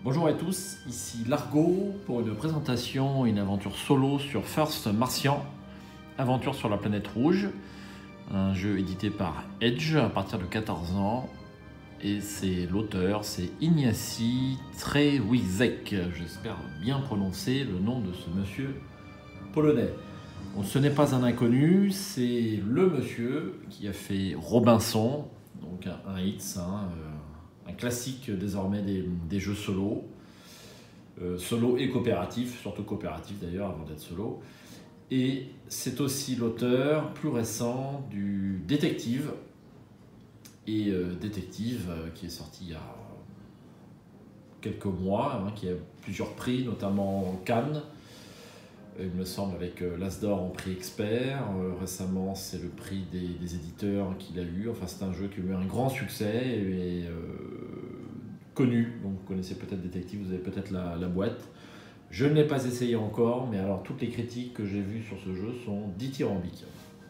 Bonjour à tous, ici Largo pour une présentation, une aventure solo sur First Martian, aventure sur la planète rouge, un jeu édité par Edge à partir de 14 ans et c'est l'auteur, c'est Ignacy Trzewiczek, j'espère bien prononcer le nom de ce monsieur polonais. Bon, ce n'est pas un inconnu, c'est le monsieur qui a fait Robinson, donc un hit, un classique désormais des jeux solo, solo et coopératif, surtout coopératif d'ailleurs avant d'être solo. Et c'est aussi l'auteur plus récent du Détective, et Détective qui est sorti il y a quelques mois, qui a plusieurs prix, notamment Cannes, il me semble avec l'As d'Or en prix expert. Récemment c'est le prix des éditeurs qu'il a eu. Enfin c'est un jeu qui a eu un grand succès et connu, donc vous connaissez peut-être Détective, vous avez peut-être la boîte. Je ne l'ai pas essayé encore, mais alors toutes les critiques que j'ai vues sur ce jeu sont dithyrambiques,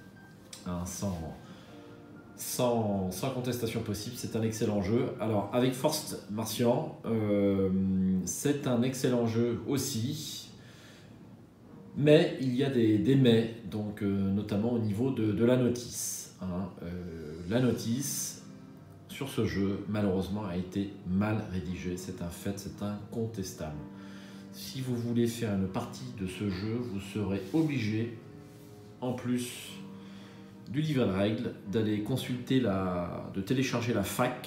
sans contestation possible. C'est un excellent jeu. Alors avec First Martian, c'est un excellent jeu aussi, mais il y a des mais, donc notamment au niveau de la notice. La notice sur ce jeu, malheureusement, a été mal rédigée. C'est un fait, c'est incontestable. Si vous voulez faire une partie de ce jeu, vous serez obligé, en plus du livret de règles, d'aller consulter de télécharger la FAQ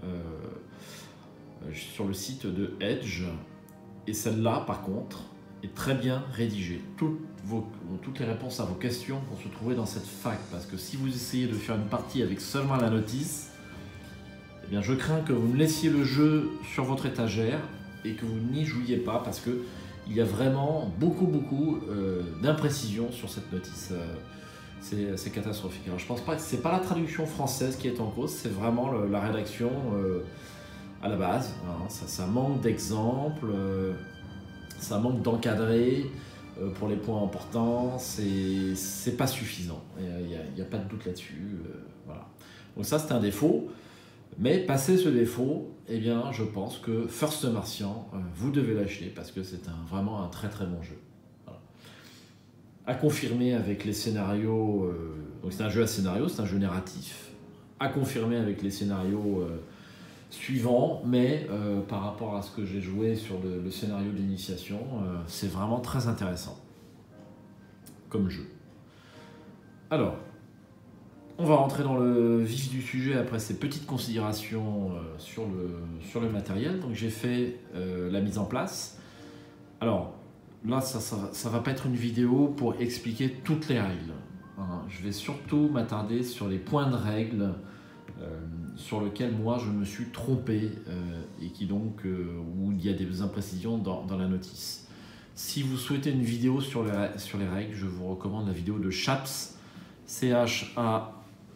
sur le site de Edge. Et celle-là, par contre, est très bien rédigée. Toutes les réponses à vos questions vont se trouver dans cette FAQ. Parce que si vous essayez de faire une partie avec seulement la notice, eh bien, je crains que vous me laissiez le jeu sur votre étagère et que vous n'y jouiez pas, parce qu'il y a vraiment beaucoup d'imprécisions sur cette notice. C'est catastrophique. Alors, je pense pas que c'est pas la traduction française qui est en cause, c'est vraiment la rédaction à la base. Ça manque d'exemples, ça manque d'encadrer pour les points importants, c'est pas suffisant. Il n'y a pas de doute là-dessus. Voilà. Donc ça, c'est un défaut. Mais passé ce défaut, eh bien, je pense que First Martian, vous devez l'acheter parce que c'est vraiment un très bon jeu. Voilà. À confirmer avec les scénarios, donc c'est un jeu à scénario, c'est un jeu narratif, à confirmer avec les scénarios suivants, mais par rapport à ce que j'ai joué sur le scénario d'initiation, c'est vraiment très intéressant comme jeu. Alors, on va rentrer dans le vif du sujet après ces petites considérations sur le matériel. Donc j'ai fait la mise en place. Alors là, ça va pas être une vidéo pour expliquer toutes les règles. Je vais surtout m'attarder sur les points de règles sur lesquels moi je me suis trompé et qui donc où il y a des imprécisions dans la notice. Si vous souhaitez une vidéo sur les règles, je vous recommande la vidéo de Chaps, CHA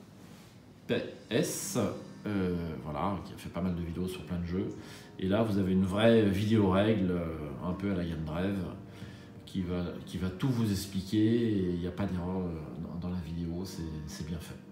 PS, voilà, qui a fait pas mal de vidéos sur plein de jeux. Et là, vous avez une vraie vidéo règle, un peu à la Yann Drève, qui va tout vous expliquer. Et il n'y a pas d'erreur dans la vidéo, c'est bien fait.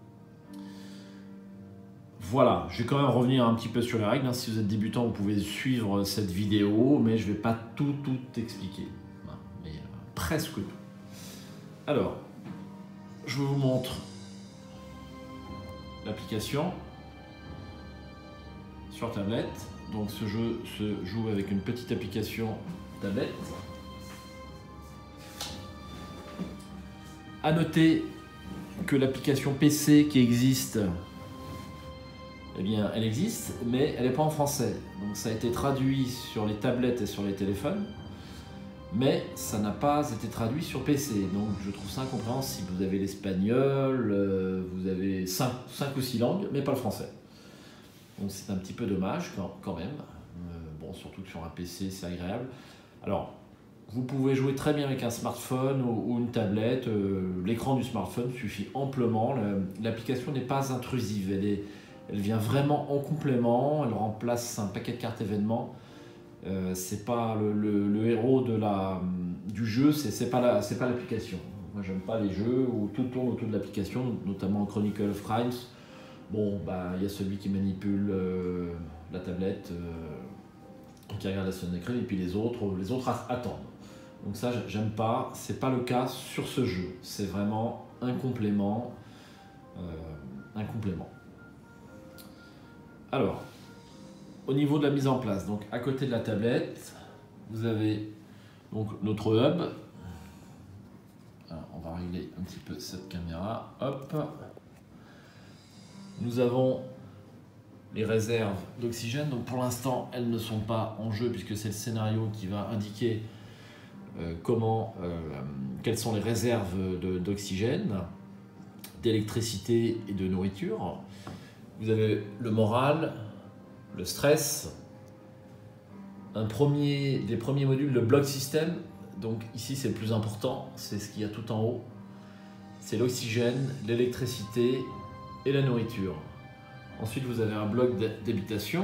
Voilà, je vais quand même revenir un petit peu sur les règles. Si vous êtes débutant, vous pouvez suivre cette vidéo, mais je ne vais pas tout expliquer. Mais presque tout. Alors, je vous montre l'application sur tablette. Donc ce jeu se joue avec une petite application tablette. À noter que l'application PC qui existe, eh bien elle existe, mais elle n'est pas en français. Donc ça a été traduit sur les tablettes et sur les téléphones, mais ça n'a pas été traduit sur PC. Donc je trouve ça incompréhensible. Vous avez l'espagnol, vous avez 5 ou 6 langues, mais pas le français. Donc c'est un petit peu dommage quand même. Bon, surtout que sur un PC, c'est agréable. Alors, vous pouvez jouer très bien avec un smartphone ou une tablette. L'écran du smartphone suffit amplement. L'application n'est pas intrusive. Elle vient vraiment en complément. Elle remplace un paquet de cartes événements. C'est pas le héros du jeu, c'est pas l'application. Moi j'aime pas les jeux où tout tourne autour de l'application, notamment Chronicle of Crimes. Bon, il y a celui qui manipule la tablette qui regardent la semaine d'écran et puis les autres attendent. Donc ça, j'aime pas. C'est pas le cas sur ce jeu. C'est vraiment un complément. Alors, au niveau de la mise en place, donc à côté de la tablette, vous avez donc notre hub. Alors, on va régler un petit peu cette caméra. Hop. Nous avons les réserves d'oxygène. Donc pour l'instant, elles ne sont pas en jeu puisque c'est le scénario qui va indiquer quelles sont les réserves d'oxygène, d'électricité et de nourriture. Vous avez le moral, le stress, des premiers modules, le bloc système. Donc ici c'est le plus important, c'est ce qu'il y a tout en haut. C'est l'oxygène, l'électricité et la nourriture. Ensuite vous avez un bloc d'habitation.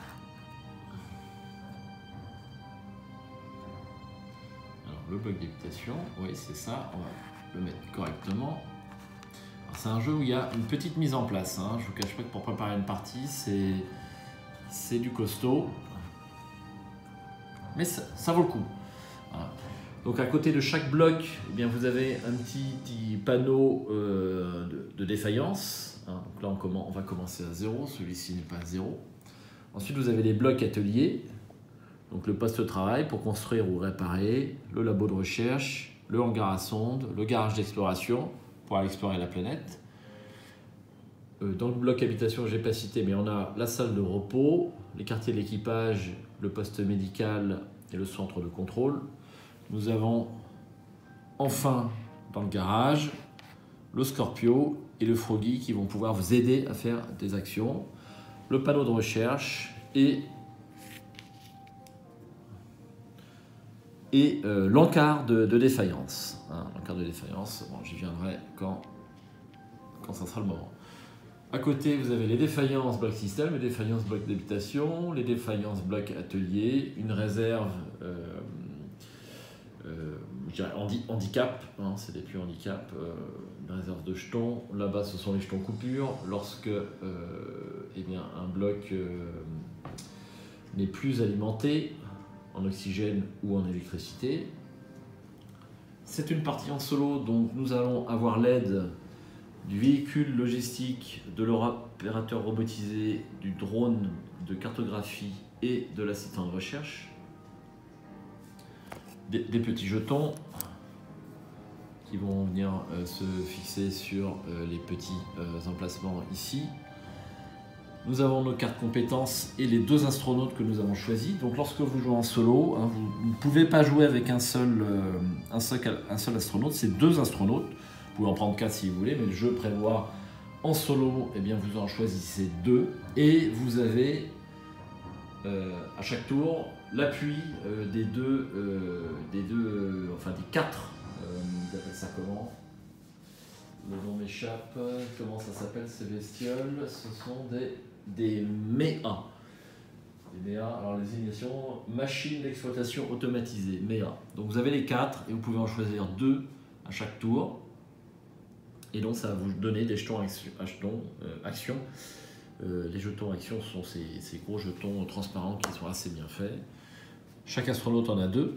Alors le bloc d'habitation, oui c'est ça, on va le mettre correctement. C'est un jeu où il y a une petite mise en place, hein. Je ne vous cache pas que pour préparer une partie, c'est du costaud. Mais ça vaut le coup. Voilà. Donc à côté de chaque bloc, eh bien, vous avez un petit panneau de défaillance. Hein. Donc là, on va commencer à 0, celui-ci n'est pas à 0. Ensuite, vous avez les blocs ateliers, donc le poste de travail pour construire ou réparer, le labo de recherche, le hangar à sonde, le garage d'exploration, pour aller explorer la planète. Dans le bloc habitation, je n'ai pas cité, mais on a la salle de repos, les quartiers de l'équipage, le poste médical et le centre de contrôle. Nous avons enfin dans le garage le Scorpio et le Froggy qui vont pouvoir vous aider à faire des actions, le panneau de recherche et l'encart de défaillance. Hein, l'encart de défaillance, bon, j'y viendrai quand ça sera le moment. À côté, vous avez les défaillances bloc système, les défaillances bloc d'habitation, les défaillances bloc atelier, une réserve je dirais handicap, hein, c'est des puits handicap, une réserve de jetons. Là-bas, ce sont les jetons coupures. Lorsque eh bien, un bloc n'est plus alimenté en oxygène ou en électricité. C'est une partie en solo, donc nous allons avoir l'aide du véhicule logistique, de l'opérateur robotisé, du drone de cartographie et de l'assistant de recherche. Des petits jetons qui vont venir se fixer sur les petits emplacements ici. Nous avons nos cartes compétences et les deux astronautes que nous avons choisis. Donc lorsque vous jouez en solo, hein, vous ne pouvez pas jouer avec un seul astronaute, c'est deux astronautes. Vous pouvez en prendre 4 si vous voulez, mais le jeu prévoit en solo, eh bien, vous en choisissez 2 et vous avez à chaque tour l'appui des 4. Ils appellent ça comment? Le nom m'échappe. Comment ça s'appelle ces bestioles? Ce sont des MEA. Les MEA, alors les désignations, machines d'exploitation automatisée, MEA. Donc vous avez les 4 et vous pouvez en choisir 2 à chaque tour. Et donc ça va vous donner des jetons action. Les jetons action sont ces gros jetons transparents qui sont assez bien faits. Chaque astronaute en a 2.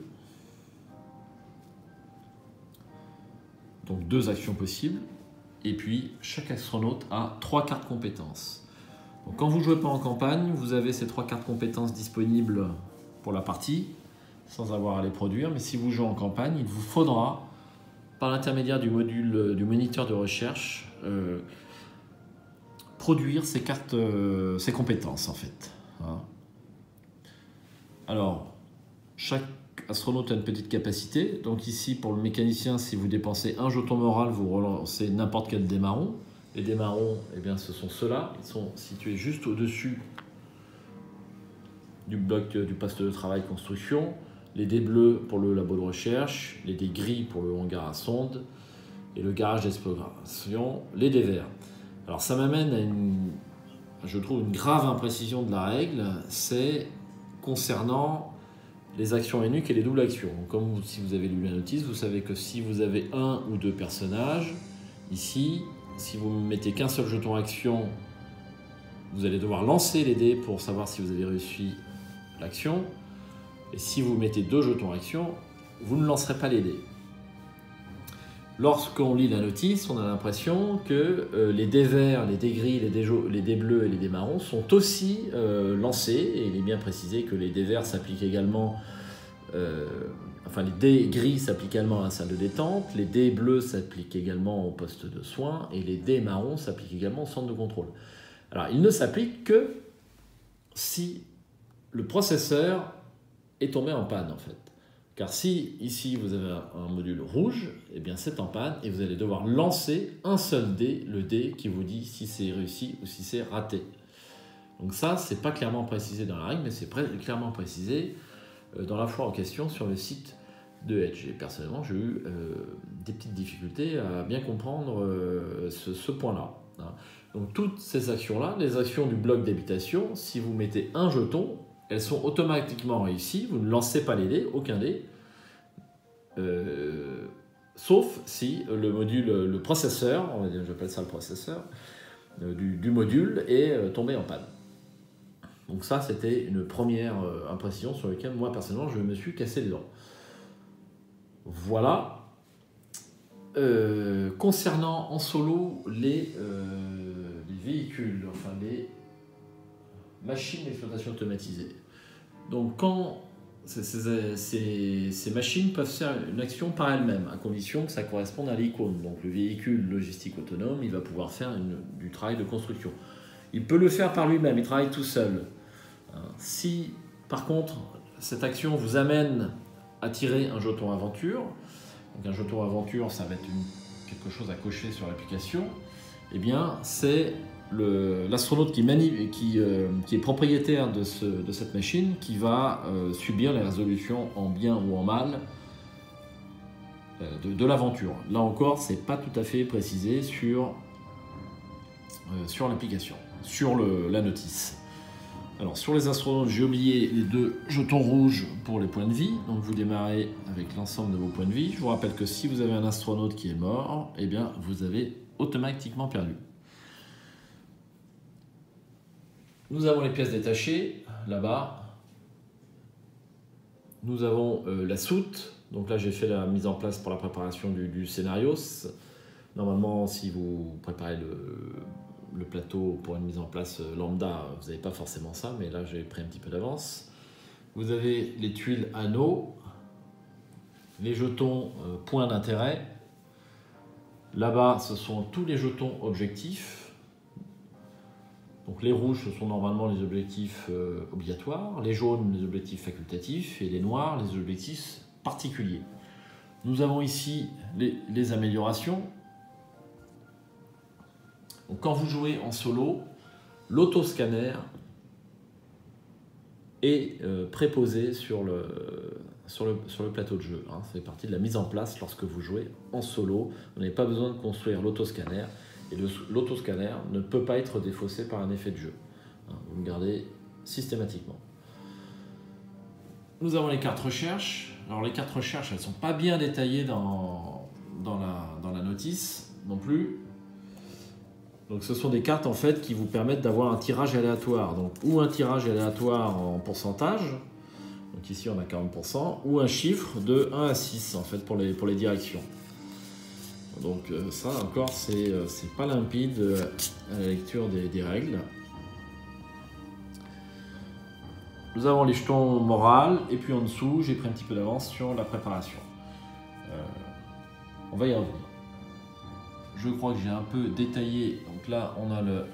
Donc 2 actions possibles. Et puis chaque astronaute a 3 cartes compétences. Donc, quand vous ne jouez pas en campagne, vous avez ces 3 cartes compétences disponibles pour la partie, sans avoir à les produire. Mais si vous jouez en campagne, il vous faudra, par l'intermédiaire du module du moniteur de recherche, produire ces cartes, ces compétences en fait. Hein. Alors, chaque astronaute a une petite capacité. Donc ici, pour le mécanicien, si vous dépensez un jeton moral, vous relancez n'importe quel démarron. Les démarrons, eh bien, ce sont ceux-là. Ils sont situés juste au-dessus du bloc du poste de travail construction. Les dés bleus pour le labo de recherche, les dés gris pour le hangar à sonde et le garage d'exploration, les dés verts. Alors ça m'amène à je trouve, une grave imprécision de la règle, c'est concernant les actions uniques et les doubles actions. Donc, comme si vous avez lu la notice, vous savez que si vous avez 1 ou 2 personnages, ici, si vous ne mettez qu'un seul jeton action, vous allez devoir lancer les dés pour savoir si vous avez réussi l'action. Et si vous mettez 2 jetons action, vous ne lancerez pas les dés. Lorsqu'on lit la notice, on a l'impression que les dés verts, les dés gris, les dés bleus et les dés marrons sont aussi lancés. Et il est bien précisé que les dés verts s'appliquent également, les dés gris s'appliquent également à la salle de détente, les dés bleus s'appliquent également au poste de soins et les dés marrons s'appliquent également au centre de contrôle. Alors, ils ne s'appliquent que si le processeur est tombé en panne en fait. Car si ici vous avez un module rouge, eh bien c'est en panne et vous allez devoir lancer un seul dé, le dé qui vous dit si c'est réussi ou si c'est raté. Donc ça, c'est pas clairement précisé dans la règle, mais c'est clairement précisé dans la fois en question sur le site de Edge. Et personnellement, j'ai eu des petites difficultés à bien comprendre ce point-là. Hein. Donc toutes ces actions-là, les actions du bloc d'habitation, si vous mettez un jeton, elles sont automatiquement réussies, vous ne lancez pas les dés, aucun dé, sauf si le module, le processeur, j'appelle ça le processeur, du module est tombé en panne. Donc ça, c'était une première imprécision sur laquelle moi, personnellement, je me suis cassé les dents. Voilà. Concernant en solo les véhicules, enfin les machines d'exploitation automatisée. Donc quand ces machines peuvent faire une action par elles-mêmes, à condition que ça corresponde à l'icône. Donc le véhicule logistique autonome, il va pouvoir faire du travail de construction. Il peut le faire par lui-même, il travaille tout seul. Si par contre cette action vous amène à tirer un jeton aventure, donc un jeton aventure ça va être quelque chose à cocher sur l'application, eh bien c'est l'astronaute qui est propriétaire de cette machine qui va subir les résolutions en bien ou en mal de l'aventure. Là encore, c'est pas tout à fait précisé sur l'application, sur la notice. Alors sur les astronautes, j'ai oublié les 2 jetons rouges pour les points de vie. Donc vous démarrez avec l'ensemble de vos points de vie. Je vous rappelle que si vous avez un astronaute qui est mort, eh bien vous avez automatiquement perdu. Nous avons les pièces détachées, là-bas. Nous avons la soute. Donc là, j'ai fait la mise en place pour la préparation du scénario. Normalement, si vous préparez le plateau pour une mise en place lambda, vous n'avez pas forcément ça, mais là, j'ai pris un petit peu d'avance. Vous avez les tuiles anneaux, les jetons points d'intérêt. Là-bas, ce sont tous les jetons objectifs. Donc les rouges, ce sont normalement les objectifs obligatoires, les jaunes, les objectifs facultatifs, et les noirs, les objectifs particuliers. Nous avons ici les améliorations. Donc, quand vous jouez en solo, l'autoscanner est préposé sur le plateau de jeu. Hein. Ça fait partie de la mise en place lorsque vous jouez en solo. Vous n'avez pas besoin de construire l'autoscanner. Et l'autoscanner ne peut pas être défaussé par un effet de jeu. Vous le gardez systématiquement. Nous avons les cartes recherche. Alors les cartes recherche, elles ne sont pas bien détaillées dans la notice non plus. Donc ce sont des cartes en fait qui vous permettent d'avoir un tirage aléatoire. Donc ou un tirage aléatoire en pourcentage, donc ici on a 40%, ou un chiffre de 1 à 6 en fait pour les directions. Donc ça encore c'est pas limpide à la lecture des règles. Nous avons les jetons morales et puis en dessous j'ai pris un petit peu d'avance sur la préparation. On va y revenir. Je crois que j'ai un peu détaillé. Donc là on a le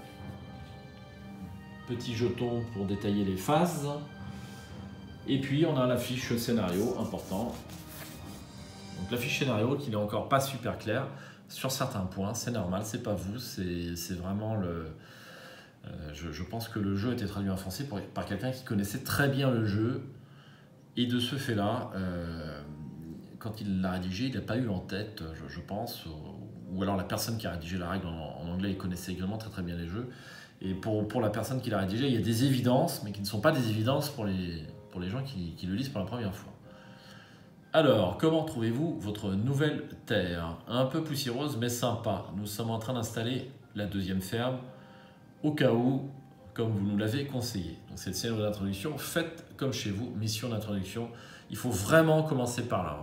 petit jeton pour détailler les phases. Et puis on a la fiche scénario important. Donc la fiche scénario qui n'est encore pas super claire sur certains points, c'est normal, c'est pas vous, c'est vraiment le... je pense que le jeu a été traduit en français par quelqu'un qui connaissait très bien le jeu et de ce fait-là, quand il l'a rédigé, il n'a pas eu en tête, je pense, ou alors la personne qui a rédigé la règle en anglais, il connaissait également très bien les jeux. Et pour la personne qui l'a rédigé, il y a des évidences, mais qui ne sont pas des évidences pour les gens qui le lisent pour la première fois. Alors, comment trouvez-vous votre nouvelle terre? Un peu poussiéreuse, mais sympa. Nous sommes en train d'installer la deuxième ferme, au cas où, comme vous nous l'avez conseillé. Donc cette cérémonie d'introduction, faites comme chez vous, mission d'introduction. Il faut vraiment commencer par là.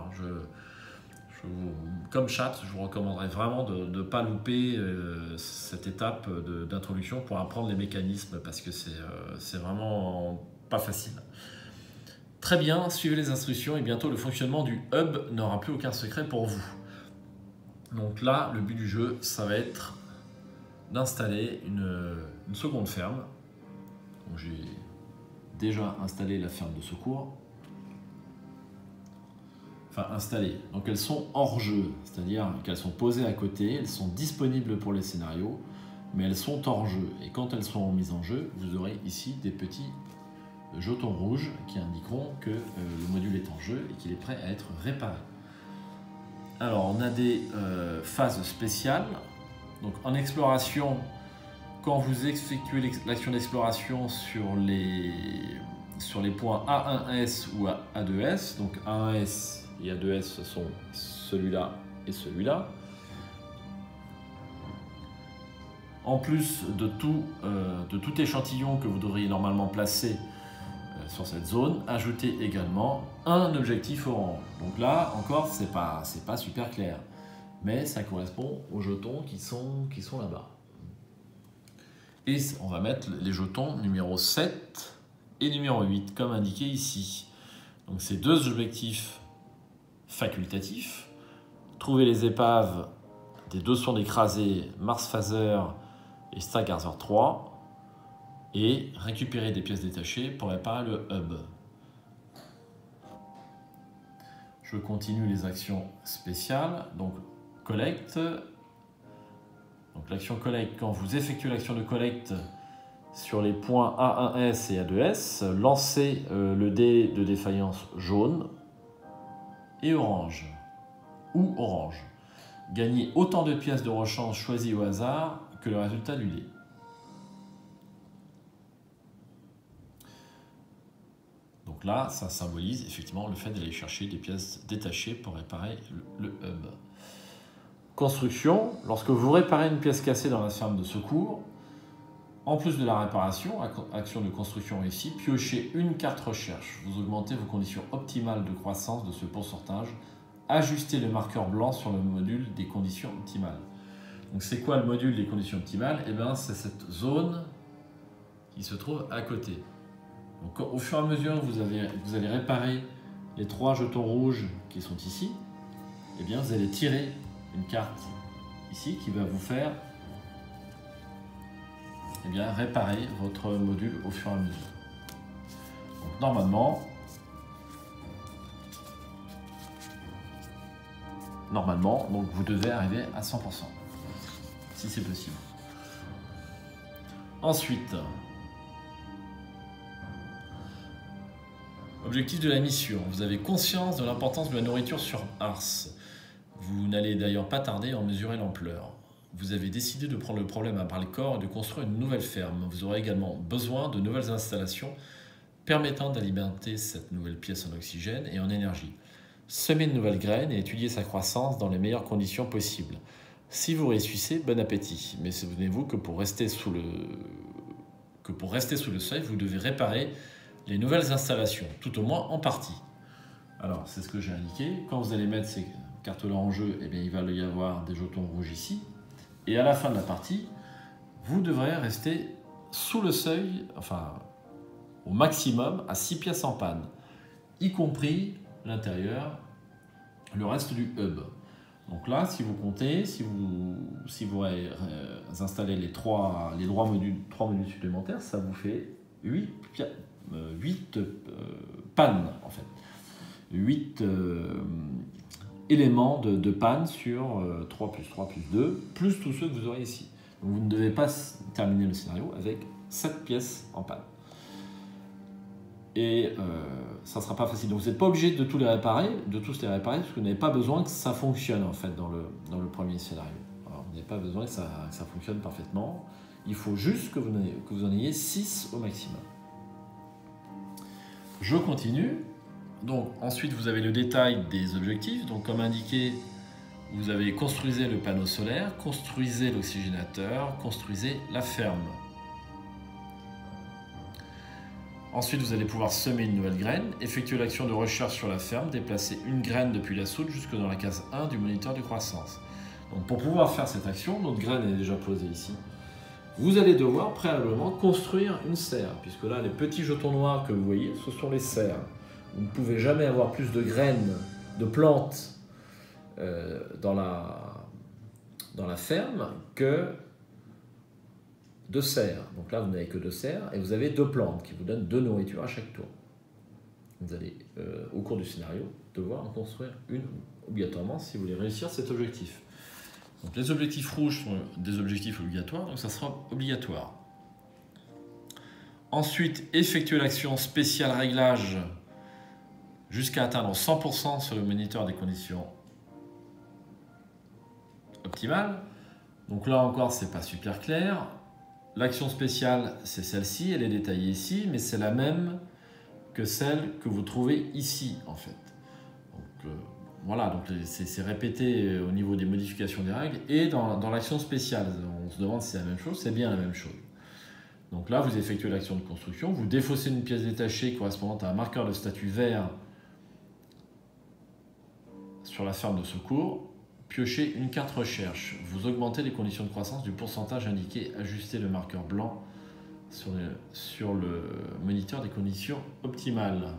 Comme chat, je vous recommanderais vraiment de ne pas louper cette étape d'introduction pour apprendre les mécanismes parce que c'est vraiment pas facile. Très bien, suivez les instructions et bientôt le fonctionnement du hub n'aura plus aucun secret pour vous. Donc là, le but du jeu, ça va être d'installer une seconde ferme. J'ai déjà installé la ferme de secours. Enfin, installées. Donc elles sont hors jeu, c'est-à-dire qu'elles sont posées à côté, elles sont disponibles pour les scénarios, mais elles sont hors jeu. Et quand elles seront mises en jeu, vous aurez ici des petits jetons rouges qui indiqueront que le module est en jeu et qu'il est prêt à être réparé. Alors, on a des phases spéciales. Donc, en exploration, quand vous effectuez l'action d'exploration sur les points A1S ou A2S, donc A1S et A2S, ce sont celui-là et celui-là. En plus de tout échantillon que vous devriez normalement placer sur cette zone, ajoutez également un objectif orange. Donc là, encore, c'est pas super clair, mais ça correspond aux jetons qui sont là-bas. Et on va mettre les jetons numéro 7 et numéro 8, comme indiqué ici. Donc ces deux objectifs facultatifs. Trouver les épaves des deux sondes écrasées Mars Phaser et Stargazer 3 et récupérer des pièces détachées pour réparer le hub. Je continue les actions spéciales. Donc collecte. Donc l'action collecte, quand vous effectuez l'action de collecte sur les points A1S et A2S, lancez le dé de défaillance jaune et orange, ou orange. Gagnez autant de pièces de rechange choisies au hasard que le résultat du dé. Donc là, ça symbolise effectivement le fait d'aller chercher des pièces détachées pour réparer le hub. Construction, lorsque vous réparez une pièce cassée dans la ferme de secours, en plus de la réparation, action de construction réussie, piochez une carte recherche. Vous augmentez vos conditions optimales de croissance de ce pourcentage. Ajustez le marqueur blanc sur le module des conditions optimales. Donc c'est quoi le module des conditions optimales? Eh bien, c'est cette zone qui se trouve à côté. Donc au fur et à mesure que vous allez réparer les 3 jetons rouges qui sont ici, eh bien, vous allez tirer une carte ici qui va vous faire réparer votre module au fur et à mesure. Donc normalement, donc vous devez arriver à 100%, si c'est possible. Ensuite, objectif de la mission. Vous avez conscience de l'importance de la nourriture sur Mars. Vous n'allez d'ailleurs pas tarder à en mesurer l'ampleur. Vous avez décidé de prendre le problème à bras le corps et de construire une nouvelle ferme. Vous aurez également besoin de nouvelles installations permettant d'alimenter cette nouvelle pièce en oxygène et en énergie. Semez de nouvelles graines et étudiez sa croissance dans les meilleures conditions possibles. Si vous réussissez, bon appétit. Mais souvenez-vous que pour rester sous le seuil, vous devez réparer les nouvelles installations, tout au moins en partie. Alors, c'est ce que j'ai indiqué. Quand vous allez mettre ces cartes-là en jeu, eh bien, il va y avoir des jetons rouges ici. Et à la fin de la partie, vous devrez rester sous le seuil, enfin, au maximum, à 6 pièces en panne, y compris l'intérieur, le reste du hub. Donc là, si vous comptez, si vous installez les 3 modules supplémentaires, ça vous fait 8 pannes, en fait. 8 éléments de panne sur 3 plus 3 plus 2, plus tous ceux que vous aurez ici. Donc vous ne devez pas terminer le scénario avec 7 pièces en panne. Et ça ne sera pas facile. Donc vous n'êtes pas obligé de tous les réparer, parce que vous n'avez pas besoin que ça fonctionne en fait dans le premier scénario. Alors, vous n'avez pas besoin que ça fonctionne parfaitement. Il faut juste que vous en ayez 6 au maximum. Je continue. Donc ensuite vous avez le détail des objectifs. Donc comme indiqué, vous avez construisez le panneau solaire, construisez l'oxygénateur, construisez la ferme. Ensuite, vous allez pouvoir semer une nouvelle graine, effectuer l'action de recherche sur la ferme, déplacer une graine depuis la soute jusque dans la case 1 du moniteur de croissance. Donc pour pouvoir faire cette action, notre graine est déjà posée ici. Vous allez devoir préalablement construire une serre, puisque là, les petits jetons noirs que vous voyez, ce sont les serres. Vous ne pouvez jamais avoir plus de graines, de plantes dans la ferme que de serres. Donc là, vous n'avez que 2 serres et vous avez 2 plantes qui vous donnent 2 nourritures à chaque tour. Vous allez, au cours du scénario, devoir en construire une obligatoirement si vous voulez réussir cet objectif. Donc les objectifs rouges sont des objectifs obligatoires, donc ça sera obligatoire. Ensuite, effectuer l'action spéciale réglage jusqu'à atteindre 100% sur le moniteur des conditions optimales. Donc là encore, c'est pas super clair. L'action spéciale, c'est celle-ci, elle est détaillée ici, mais c'est la même que celle que vous trouvez ici, en fait. Donc, voilà, donc c'est répété au niveau des modifications des règles et dans l'action spéciale. On se demande si c'est la même chose, c'est bien la même chose. Donc là, vous effectuez l'action de construction, vous défaussez une pièce détachée correspondante à un marqueur de statut vert sur la ferme de secours. Piochez une carte recherche. Vous augmentez les conditions de croissance du pourcentage indiqué. Ajustez le marqueur blanc sur le moniteur des conditions optimales.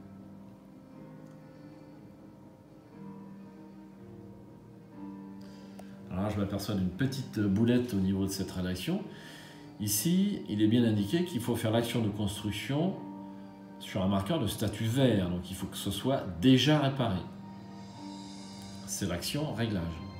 Alors là, je m'aperçois d'une petite boulette au niveau de cette rédaction. Ici, il est bien indiqué qu'il faut faire l'action de construction sur un marqueur de statut vert. Donc il faut que ce soit déjà réparé. C'est l'action réglage.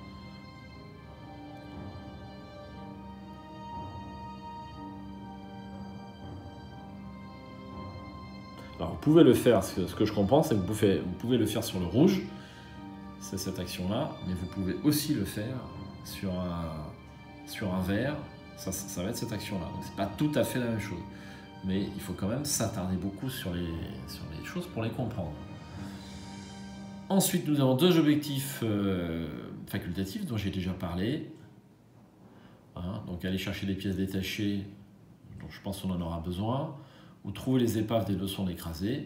Alors vous pouvez le faire, ce que je comprends, c'est que vous pouvez le faire sur le rouge, c'est cette action-là, mais vous pouvez aussi le faire sur un vert, ça va être cette action-là. Donc c'est pas tout à fait la même chose, mais il faut quand même s'attarder beaucoup sur les choses pour les comprendre. Ensuite, nous avons 2 objectifs facultatifs dont j'ai déjà parlé. Donc aller chercher des pièces détachées, dont je pense qu'on en aura besoin, ou trouver les épaves des leçons d'écrasés.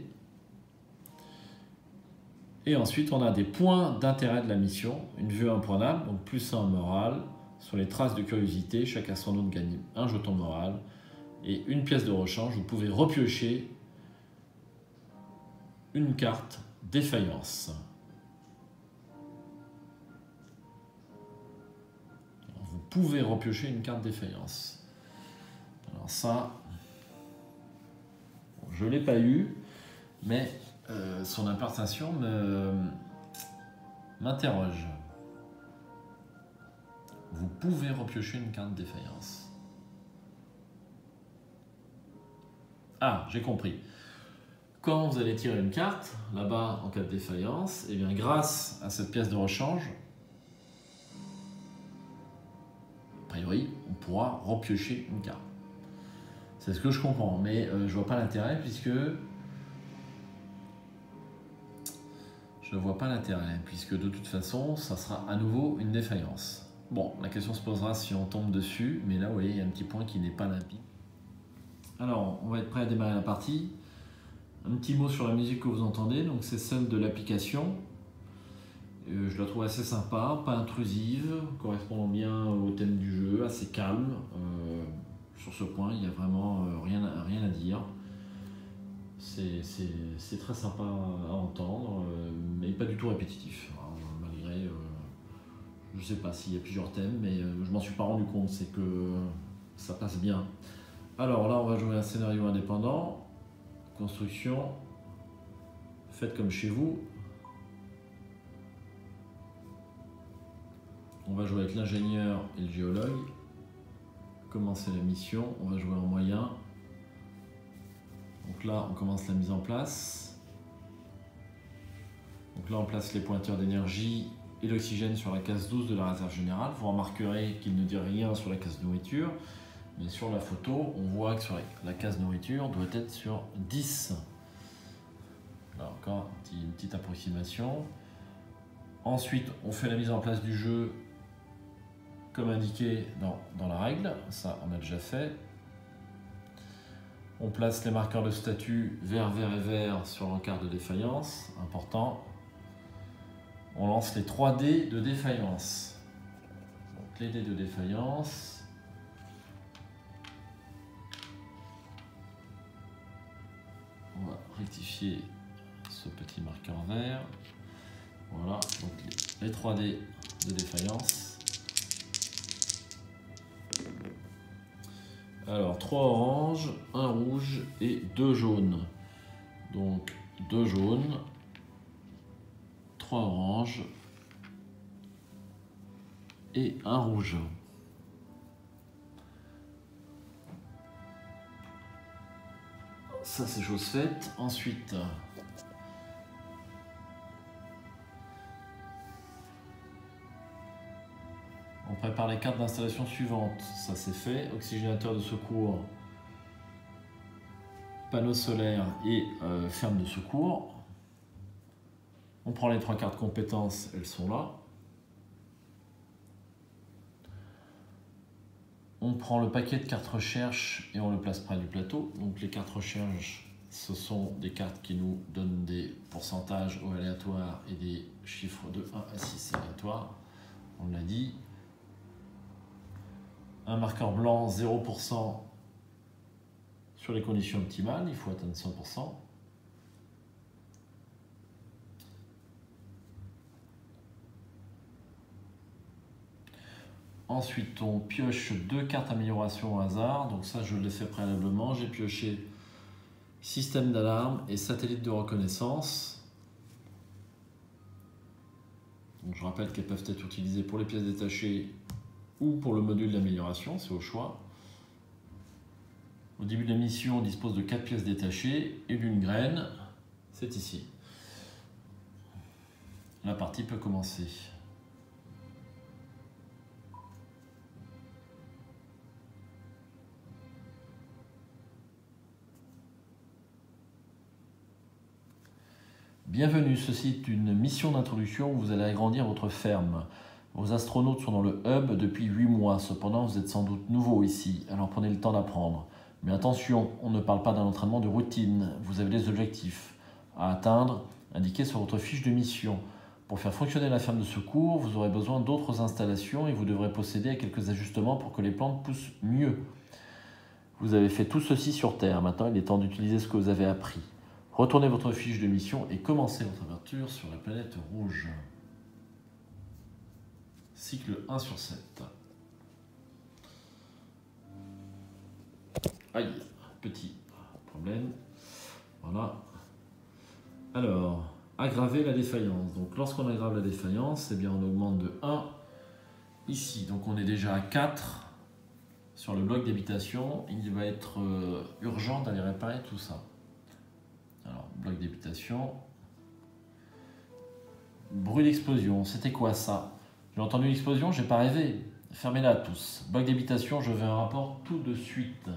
Et ensuite, on a des points d'intérêt de la mission, une vue imprenable, donc plus 1 moral, sur les traces de curiosité, chaque astronaute gagne un jeton moral, et une pièce de rechange, vous pouvez repiocher une carte défaillance. Vous pouvez repiocher une carte défaillance. Alors ça, je ne l'ai pas eu, mais son interprétation m'interroge. Vous pouvez repiocher une carte défaillance. Ah, j'ai compris. Quand vous allez tirer une carte, là-bas en cas de défaillance, et bien grâce à cette pièce de rechange, a priori, on pourra repiocher une carte. C'est ce que je comprends, mais je vois pas l'intérêt puisque de toute façon, ça sera à nouveau une défaillance. Bon, la question se posera si on tombe dessus, mais là, vous voyez, il y a un petit point qui n'est pas limpide. Alors, on va être prêt à démarrer la partie. Un petit mot sur la musique que vous entendez, donc c'est celle de l'application. Je la trouve assez sympa, pas intrusive, correspondant bien au thème du jeu, assez calme. Sur ce point, il n'y a vraiment rien à dire. C'est très sympa à entendre, mais pas du tout répétitif. Malgré, je ne sais pas s'il y a plusieurs thèmes, mais je m'en suis pas rendu compte, c'est que ça passe bien. Alors là, on va jouer un scénario indépendant. Construction, faites comme chez vous. On va jouer avec l'ingénieur et le géologue. Commencer la mission, on va jouer en moyen. Donc là, on commence la mise en place. Donc là, on place les pointeurs d'énergie et l'oxygène sur la case 12 de la réserve générale. Vous remarquerez qu'il ne dit rien sur la case nourriture, mais sur la photo, on voit que sur la case nourriture doit être sur 10. Là encore, une petite approximation. Ensuite, on fait la mise en place du jeu comme indiqué dans la règle. Ça, on a déjà fait. On place les marqueurs de statut vert, vert et vert sur l'encart de défaillance, important. On lance les 3 dés de défaillance. Donc les dés de défaillance. On va rectifier ce petit marqueur vert. Voilà, donc les 3 dés de défaillance. Alors 3 oranges, 1 rouge et 2 jaunes. Donc 2 jaunes, 3 oranges et 1 rouge. Ça c'est chose faite. Ensuite, on prépare les cartes d'installation suivantes. Ça c'est fait. Oxygénateur de secours, panneau solaire et ferme de secours. On prend les 3 cartes compétences, elles sont là. On prend le paquet de cartes recherche et on le place près du plateau. Donc les cartes recherche, ce sont des cartes qui nous donnent des pourcentages au aléatoire et des chiffres de 1 à 6 aléatoires. On l'a dit. Un marqueur blanc, 0% sur les conditions optimales, il faut atteindre 100%. Ensuite, on pioche 2 cartes amélioration au hasard. Donc ça, je l'ai fait préalablement. J'ai pioché système d'alarme et satellite de reconnaissance. Donc je rappelle qu'elles peuvent être utilisées pour les pièces détachées ou pour le module d'amélioration, c'est au choix. Au début de la mission, on dispose de 4 pièces détachées et d'une graine. C'est ici. La partie peut commencer. Bienvenue, ceci est une mission d'introduction où vous allez agrandir votre ferme. Vos astronautes sont dans le hub depuis 8 mois, cependant vous êtes sans doute nouveau ici, alors prenez le temps d'apprendre. Mais attention, on ne parle pas d'un entraînement de routine, vous avez des objectifs à atteindre, indiqués sur votre fiche de mission. Pour faire fonctionner la ferme de secours, vous aurez besoin d'autres installations et vous devrez procéder à quelques ajustements pour que les plantes poussent mieux. Vous avez fait tout ceci sur Terre, maintenant il est temps d'utiliser ce que vous avez appris. Retournez votre fiche de mission et commencez votre aventure sur la planète rouge. Cycle 1 sur 7. Aïe, petit problème. Voilà. Alors, aggraver la défaillance. Donc lorsqu'on aggrave la défaillance, eh bien, on augmente de 1 ici. Donc on est déjà à 4 sur le bloc d'habitation. Il va être urgent d'aller réparer tout ça. Alors, bloc d'habitation. Bruit d'explosion, c'était quoi ça? J'ai entendu l'explosion, j'ai pas rêvé. Fermez-la tous. Bloc d'habitation, je veux un rapport tout de suite.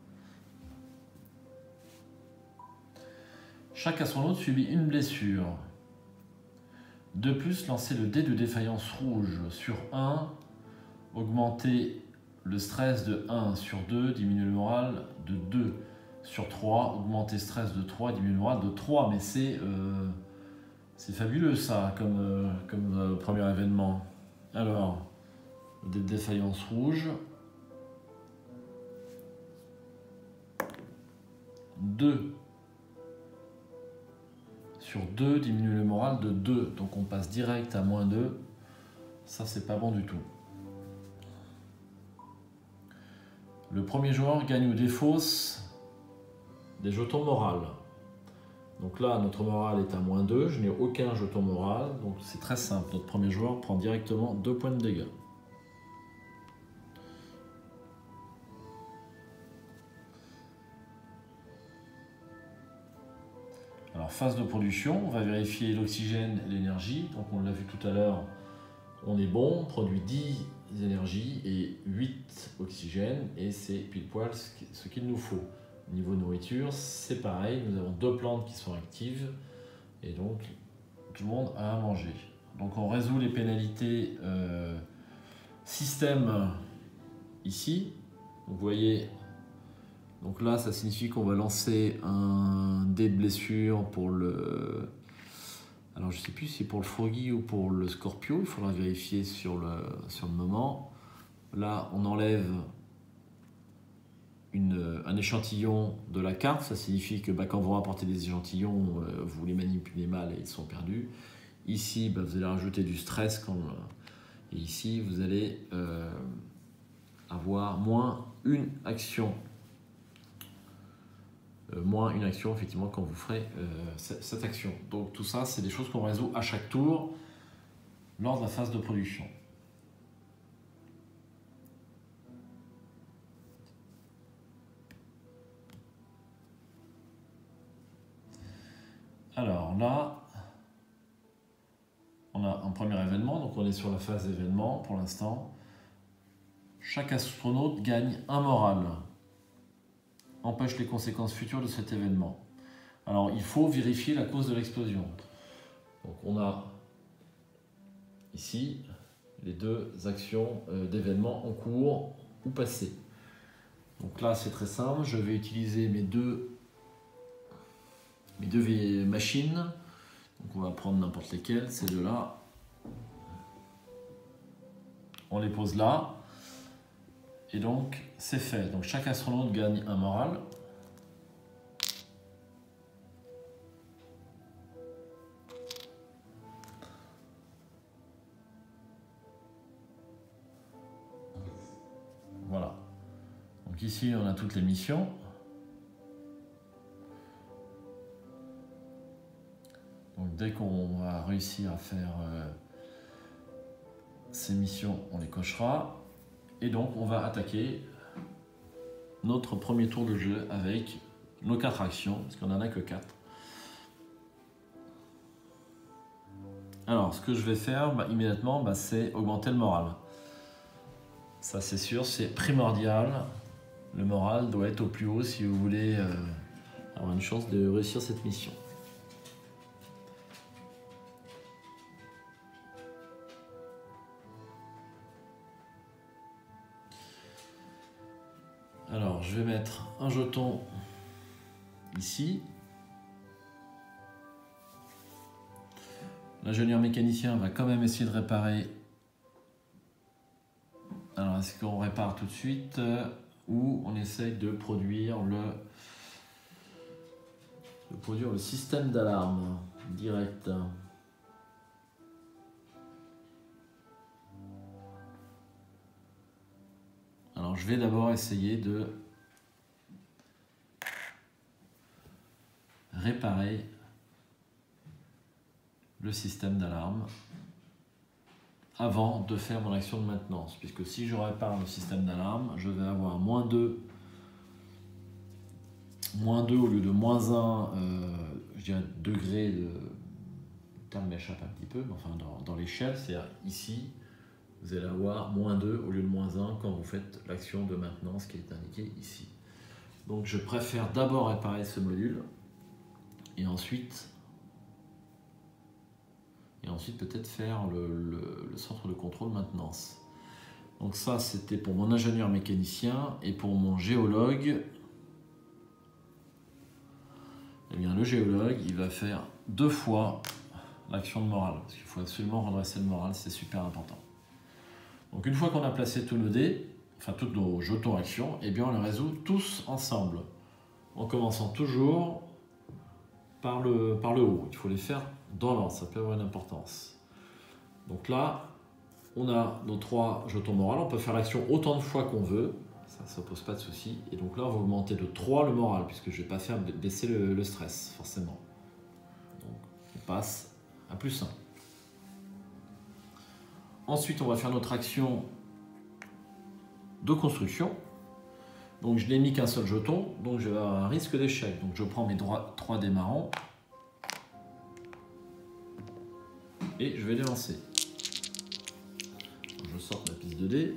Chaque astronaute subit une blessure. De plus, lancez le dé de défaillance rouge sur 1. Augmentez le stress de 1 sur 2, diminuez le moral de 2 sur 3. Augmentez stress de 3, diminuez le moral de 3. Mais c'est fabuleux ça comme premier événement. Alors, le dé de défaillance rouge. 2 sur 2, diminue le moral de 2. Donc on passe direct à moins 2. Ça, c'est pas bon du tout. Le premier joueur gagne ou défausse des jetons morales. Donc là, notre morale est à moins 2. Je n'ai aucun jeton moral. Donc c'est très simple. Notre premier joueur prend directement 2 points de dégâts. Alors, phase de production, on va vérifier l'oxygène et l'énergie. Donc, on l'a vu tout à l'heure, on est bon, on produit 10 énergies et 8 oxygène, et c'est pile poil ce qu'il nous faut. Niveau nourriture, c'est pareil, nous avons 2 plantes qui sont actives, et donc tout le monde a à manger. Donc, on résout les pénalités système ici. Vous voyez Donc là, ça signifie qu'on va lancer un dé de blessure pour le... Alors je ne sais plus si c'est pour le Froggy ou pour le Scorpio, il faudra vérifier sur le moment. Là, on enlève un échantillon de la carte, ça signifie que quand vous rapportez des échantillons, vous les manipulez mal et ils sont perdus. Ici, vous allez rajouter du stress, et ici, vous allez avoir moins une action effectivement quand vous ferez cette action. Donc tout ça, c'est des choses qu'on résout à chaque tour lors de la phase de production. Alors là, on a un premier événement, donc on est sur la phase d'événement pour l'instant. Chaque astronaute gagne un moral. Empêche les conséquences futures de cet événement. Alors il faut vérifier la cause de l'explosion. Donc on a ici les deux actions d'événements en cours ou passé. Donc là c'est très simple, je vais utiliser mes deux machines. Donc on va prendre n'importe lesquelles, ces deux-là. On les pose là. Et donc, c'est fait. Donc, chaque astronaute gagne un moral. Voilà. Donc ici, on a toutes les missions. Donc, dès qu'on va réussir à faire ces missions, on les cochera. Et donc, on va attaquer notre premier tour de jeu avec nos 4 actions, parce qu'on n'en a que 4. Alors, ce que je vais faire immédiatement, c'est augmenter le moral. Ça, c'est sûr, c'est primordial. Le moral doit être au plus haut si vous voulez avoir une chance de réussir cette mission. Alors, je vais mettre un jeton ici. L'ingénieur mécanicien va quand même essayer de réparer. Alors, est-ce qu'on répare tout de suite ou on essaye de produire le système d'alarme direct? Alors, je vais d'abord essayer de réparer le système d'alarme avant de faire mon action de maintenance, puisque si je répare le système d'alarme, je vais avoir moins 2 au lieu de moins 1 je dirais degré de... Le terme m'échappe un petit peu, mais enfin dans l'échelle, c'est-à-dire ici, vous allez avoir moins 2 au lieu de moins 1 quand vous faites l'action de maintenance qui est indiquée ici. Donc je préfère d'abord réparer ce module et ensuite peut-être faire le centre de contrôle maintenance. Donc ça, c'était pour mon ingénieur mécanicien. Et pour mon géologue, eh bien, le géologue, il va faire 2 fois l'action de morale. Parce qu'il faut absolument redresser le moral, c'est super important. Donc une fois qu'on a placé tous nos dés, enfin tous nos jetons actions, eh bien on les résout tous ensemble. En commençant toujours par le haut. Il faut les faire dans l'ordre, ça peut avoir une importance. Donc là, on a nos 3 jetons morales. On peut faire l'action autant de fois qu'on veut. Ça ne pose pas de souci. Et donc là, on va augmenter de 3 le moral, puisque je ne vais pas faire baisser le stress, forcément. Donc, on passe à +1. Ensuite, on va faire notre action de construction. Donc, je n'ai mis qu'un seul jeton, donc je vais avoir un risque d'échec. Donc, je prends mes 3 dés marrons et je vais les lancer. Je sors ma piste de dés.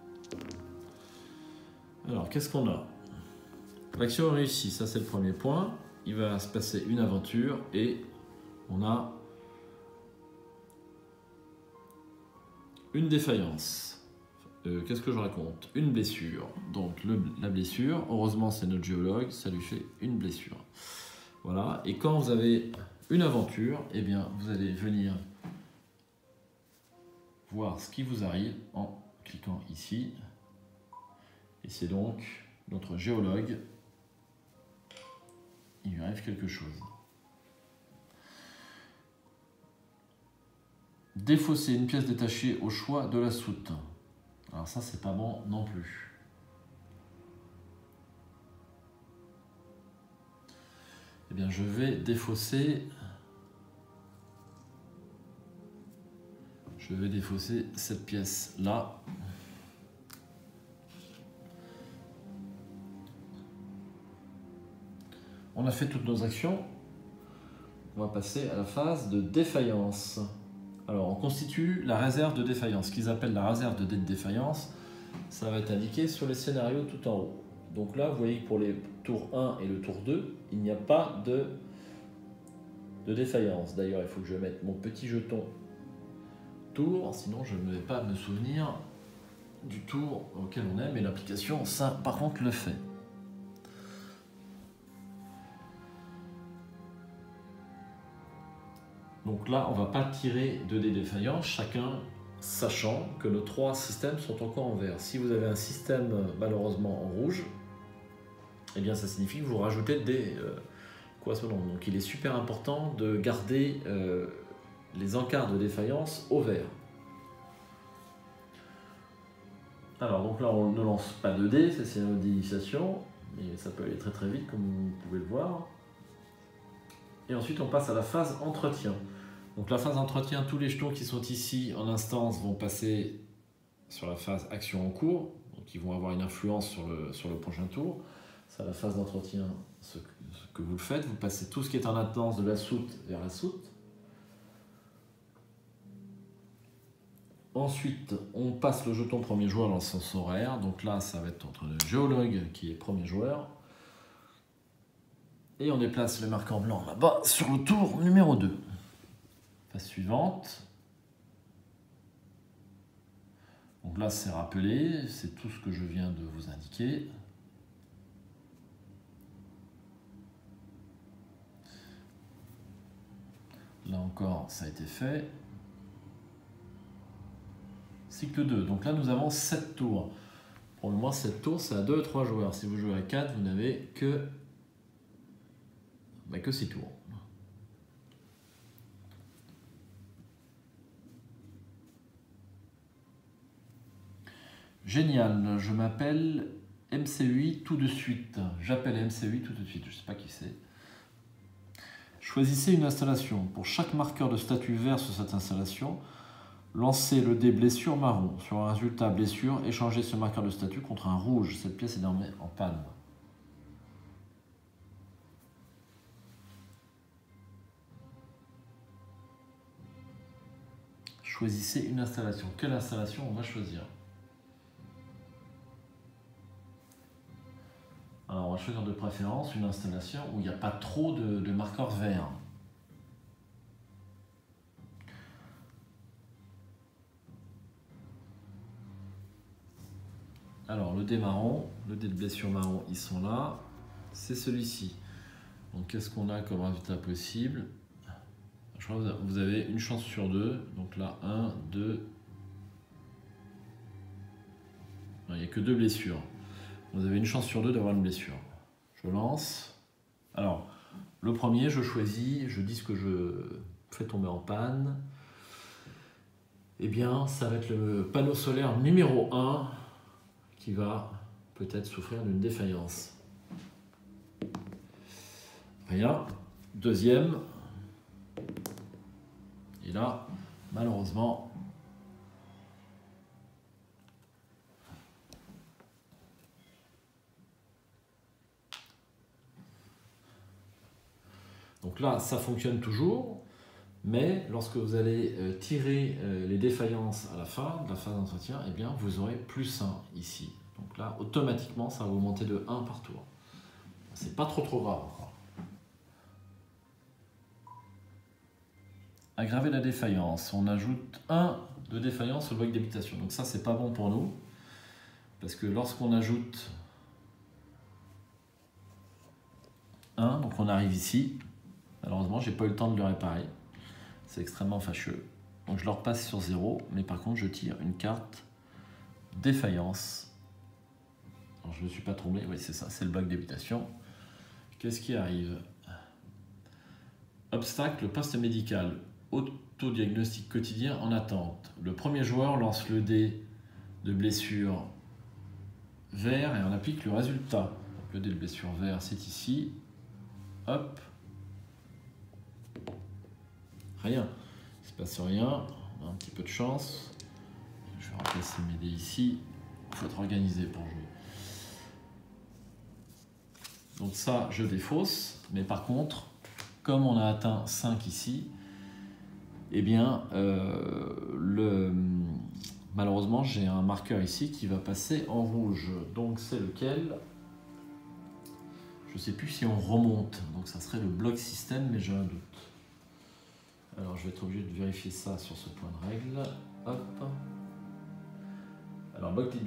Alors, qu'est-ce qu'on a? L'action réussie, ça c'est le premier point. Il va se passer une aventure et on a une défaillance. qu'est-ce que je raconte? Une blessure. Donc la blessure, heureusement c'est notre géologue, ça lui fait une blessure. Voilà, et quand vous avez une aventure, eh bien vous allez venir voir ce qui vous arrive en cliquant ici. Et c'est donc notre géologue, il lui arrive quelque chose. Défausser une pièce détachée au choix de la soute. Alors ça, c'est pas bon non plus. Eh bien, je vais défausser... cette pièce-là. On a fait toutes nos actions. On va passer à la phase de défaillance. Alors, on constitue la réserve de défaillance. Ce qu'ils appellent la réserve de défaillance, ça va être indiqué sur les scénarios tout en haut. Donc là, vous voyez que pour les tours 1 et le tour 2, il n'y a pas de défaillance. D'ailleurs, il faut que je mette mon petit jeton tour, sinon je ne vais pas me souvenir du tour auquel on est, mais l'application, ça, par contre, le fait. Donc là, on ne va pas tirer de dés défaillants, chacun sachant que nos 3 systèmes sont encore en vert. Si vous avez un système malheureusement en rouge, eh bien ça signifie que vous rajoutez des correspondants. Donc il est super important de garder les encarts de défaillance au vert. Alors donc là, on ne lance pas de dés, c'est une d'initiation, mais ça peut aller très très vite comme vous pouvez le voir. Et ensuite, on passe à la phase entretien. Donc la phase entretien, tous les jetons qui sont ici en instance vont passer sur la phase action en cours. Donc ils vont avoir une influence sur le prochain tour. C'est la phase d'entretien, ce que vous le faites. Vous passez tout ce qui est en instance de la soute vers la soute. Ensuite, on passe le jeton premier joueur dans le sens horaire. Donc là, ça va être entre le géologue qui est premier joueur. Et on déplace le marqueur blanc là-bas sur le tour numéro 2. Phase suivante. Donc là, c'est rappelé, c'est tout ce que je viens de vous indiquer. Là encore, ça a été fait. Cycle 2. Donc là, nous avons 7 tours. Pour le moment, 7 tours, c'est à 2 et 3 joueurs. Si vous jouez à 4, vous n'avez que 6 tours. Génial, je m'appelle MC8 tout de suite. J'appelle MC8 tout de suite, je ne sais pas qui c'est. Choisissez une installation. Pour chaque marqueur de statut vert sur cette installation, lancez le dé blessure marron. Sur un résultat blessure, échangez ce marqueur de statut contre un rouge. Cette pièce est désormais en panne. Choisissez une installation. Quelle installation on va choisir? Alors on va choisir de préférence une installation où il n'y a pas trop de marqueurs verts. Alors le dé marron, le dé de blessure marron, ils sont là. C'est celui-ci. Donc qu'est-ce qu'on a comme résultat possible? Je crois que vous avez une chance sur 2. Donc là, 1, 2. Il n'y a que 2 blessures. Vous avez une chance sur 2 d'avoir une blessure. Je lance. Alors, le premier, je choisis, je dis ce que je fais tomber en panne. Eh bien, ça va être le panneau solaire numéro 1 qui va peut-être souffrir d'une défaillance. Rien. Deuxième. Et là, malheureusement, donc là, ça fonctionne toujours, mais lorsque vous allez tirer les défaillances à la fin de la phase d'entretien, eh bien, vous aurez +1 ici. Donc là, automatiquement, ça va augmenter de 1 par tour. C'est pas trop grave encore. Aggraver la défaillance. On ajoute 1 de défaillance au bloc d'habitation. Donc ça, c'est pas bon pour nous. Parce que lorsqu'on ajoute 1, donc on arrive ici, malheureusement j'ai pas eu le temps de le réparer, c'est extrêmement fâcheux. Donc je le repasse sur 0, mais par contre je tire une carte défaillance. Alors je ne me suis pas trompé, oui c'est ça, c'est le bloc d'habitation. Qu'est-ce qui arrive? Obstacle, poste médical, autodiagnostic quotidien en attente. Le premier joueur lance le dé de blessure vert et on applique le résultat. Donc le dé de blessure vert c'est ici. Hop. Rien. Il ne se passe rien. On a un petit peu de chance. Je vais remplacer mes dés ici. Il faut être organisé pour jouer. Donc ça, je défausse. Mais par contre, comme on a atteint 5 ici, eh bien, malheureusement, j'ai un marqueur ici qui va passer en rouge. Donc c'est lequel? Je ne sais plus si on remonte. Donc ça serait le bloc système, mais j'ai un doute. Alors je vais être obligé de vérifier ça sur ce point de règle. Hop. Alors bloc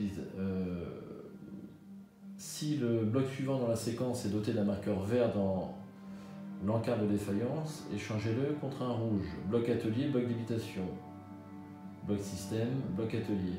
si le bloc suivant dans la séquence est doté d'un marqueur vert dans l'encart de défaillance, échangez-le contre un rouge. Bloc atelier, bloc d'habitation. Bloc système, bloc atelier.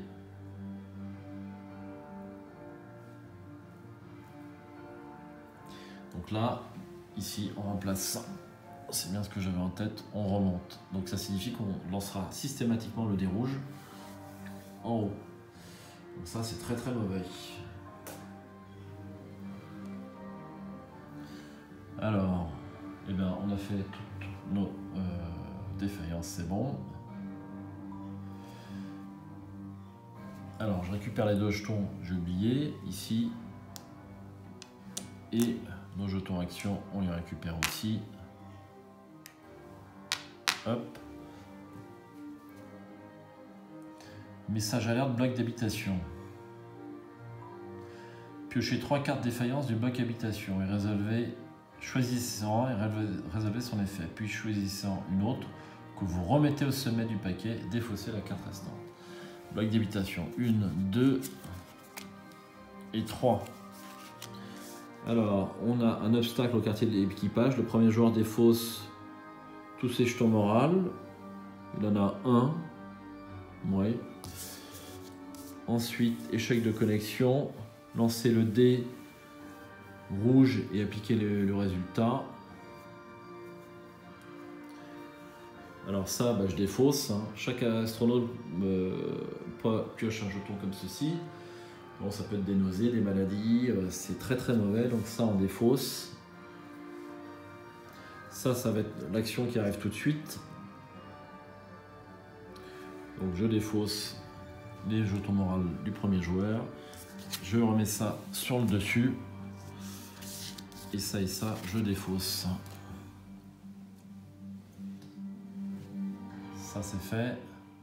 Donc là, ici, on remplace ça. C'est bien ce que j'avais en tête, on remonte. Donc ça signifie qu'on lancera systématiquement le dé rouge en haut. Donc ça, c'est très très mauvais. Alors, eh bien, on a fait toutes nos défaillances, c'est bon. Alors, je récupère les deux jetons, j'ai oublié, ici. Et nos jetons action, on les récupère aussi. Hop. Message alerte bloc d'habitation. Piochez 3 cartes défaillance du bloc habitation et choisissant et résolvez son effet. Puis choisissant une autre que vous remettez au sommet du paquet, défaussez la carte restante. Bloc d'habitation 1, 2 et 3. Alors, on a un obstacle au quartier de l'équipage. Le premier joueur défausse tous ses jetons morales. Il en a un. Ouais. Ensuite, échec de connexion. Lancez le dé rouge et appliquez le résultat. Alors ça, bah, je défausse. Hein. Chaque astronaute pioche un jeton comme ceci. Bon, ça peut être des nausées, des maladies. C'est très très mauvais. Donc ça, on défausse. Ça va être l'action qui arrive tout de suite. Donc je défausse les jetons morales du premier joueur. Je remets ça sur le dessus. Et ça, je défausse. Ça c'est fait.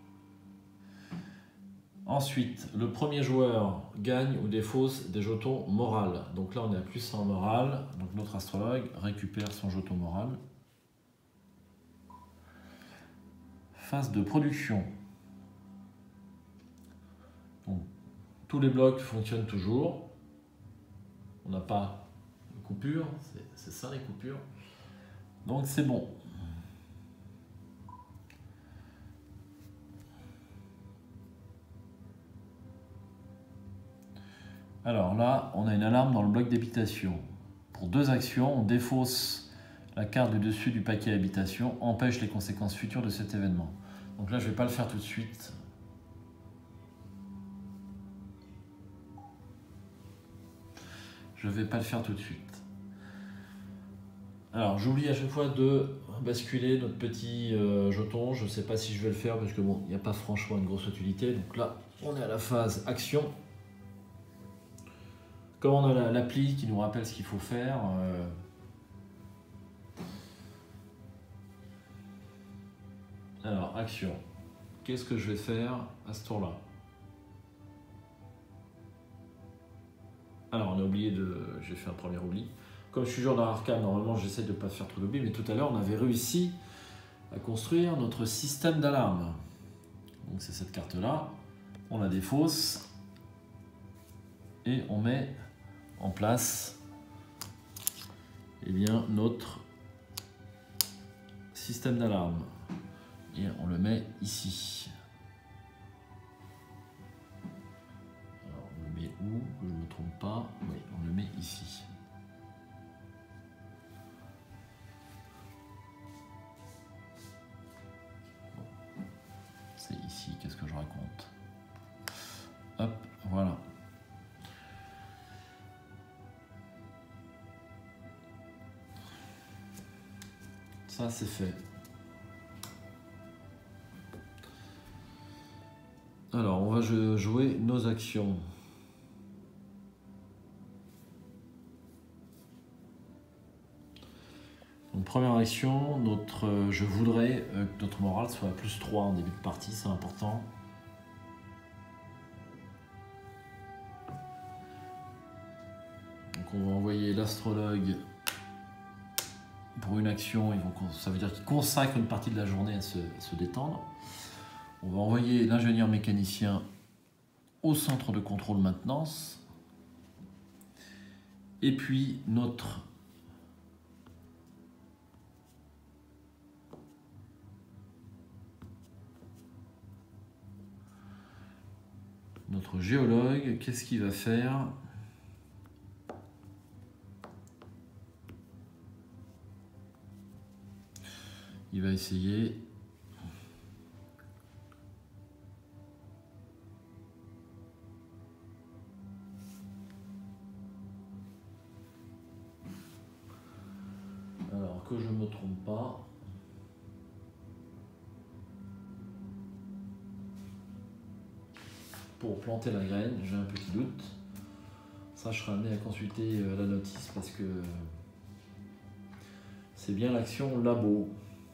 Ensuite, le premier joueur gagne ou défausse des jetons morales. Donc là, on est à plus en morale. Donc notre astrologue récupère son jeton moral. Phase de production. Donc, tous les blocs fonctionnent toujours. On n'a pas de coupure. C'est ça les coupures. Donc c'est bon. Alors là, on a une alarme dans le bloc d'habitation. Pour 2 actions, on défausse la carte du dessus du paquet habitation, empêche les conséquences futures de cet événement. Donc là, je ne vais pas le faire tout de suite. Je ne vais pas le faire tout de suite. Alors, j'oublie à chaque fois de basculer notre petit jeton. Je ne sais pas si je vais le faire parce que bon, il n'y a pas franchement une grosse utilité. Donc là, on est à la phase action. Comme on a l'appli qui nous rappelle ce qu'il faut faire, alors action, qu'est-ce que je vais faire à ce tour-là? Alors on a oublié j'ai fait un premier oubli. Comme je suis joueur dans Arcane, normalement j'essaie de ne pas faire trop d'oubli, mais tout à l'heure on avait réussi à construire notre système d'alarme. Donc c'est cette carte-là, on la défausse. et on met en place notre système d'alarme. Et on le met ici. Alors, on le met où? Que je ne me trompe pas. Oui, on le met ici. Bon. C'est ici, qu'est-ce que je raconte? Hop, voilà. Ça, c'est fait. Alors, on va jouer nos actions. Donc, première action, je voudrais que notre morale soit à +3 en début de partie, c'est important. Donc, on va envoyer l'astrologue pour une action, ça veut dire qu'il consacre une partie de la journée à se détendre. On va envoyer l'ingénieur mécanicien au centre de contrôle maintenance. Et puis notre géologue, qu'est-ce qu'il va faire? Il va essayer alors que je ne me trompe pas. Pour planter la graine, j'ai un petit doute. Ça, je serai amené à consulter la notice parce que c'est bien l'action labo.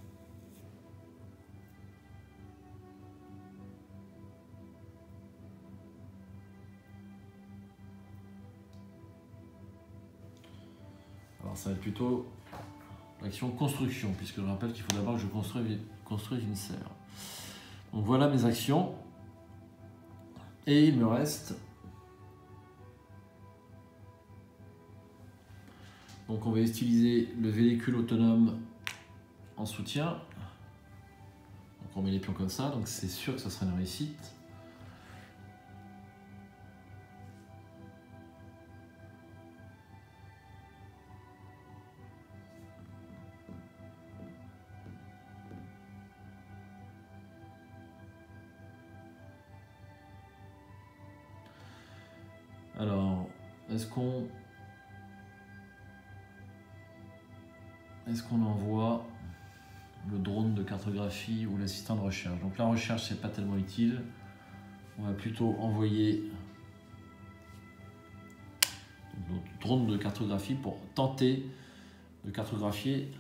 Alors ça va être plutôt l'action construction, puisque je rappelle qu'il faut d'abord que je construise une serre. Donc voilà mes actions. Et il me reste... Donc on va utiliser le véhicule autonome en soutien. Donc on met les pions comme ça, donc c'est sûr que ça sera une réussite. Alors, est-ce qu'on envoie le drone de cartographie ou l'assistant de recherche? Donc la recherche, c'est pas tellement utile. On va plutôt envoyer notre drone de cartographie pour tenter de cartographier.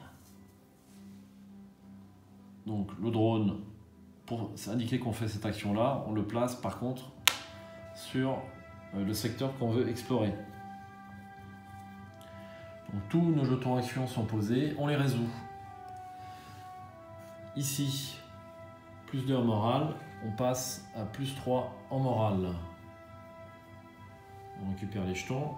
Donc le drone, pour indiquer qu'on fait cette action-là, on le place par contre sur le secteur qu'on veut explorer. Donc tous nos jetons actions sont posés, on les résout. Ici, +2 en morale, on passe à +3 en morale. On récupère les jetons.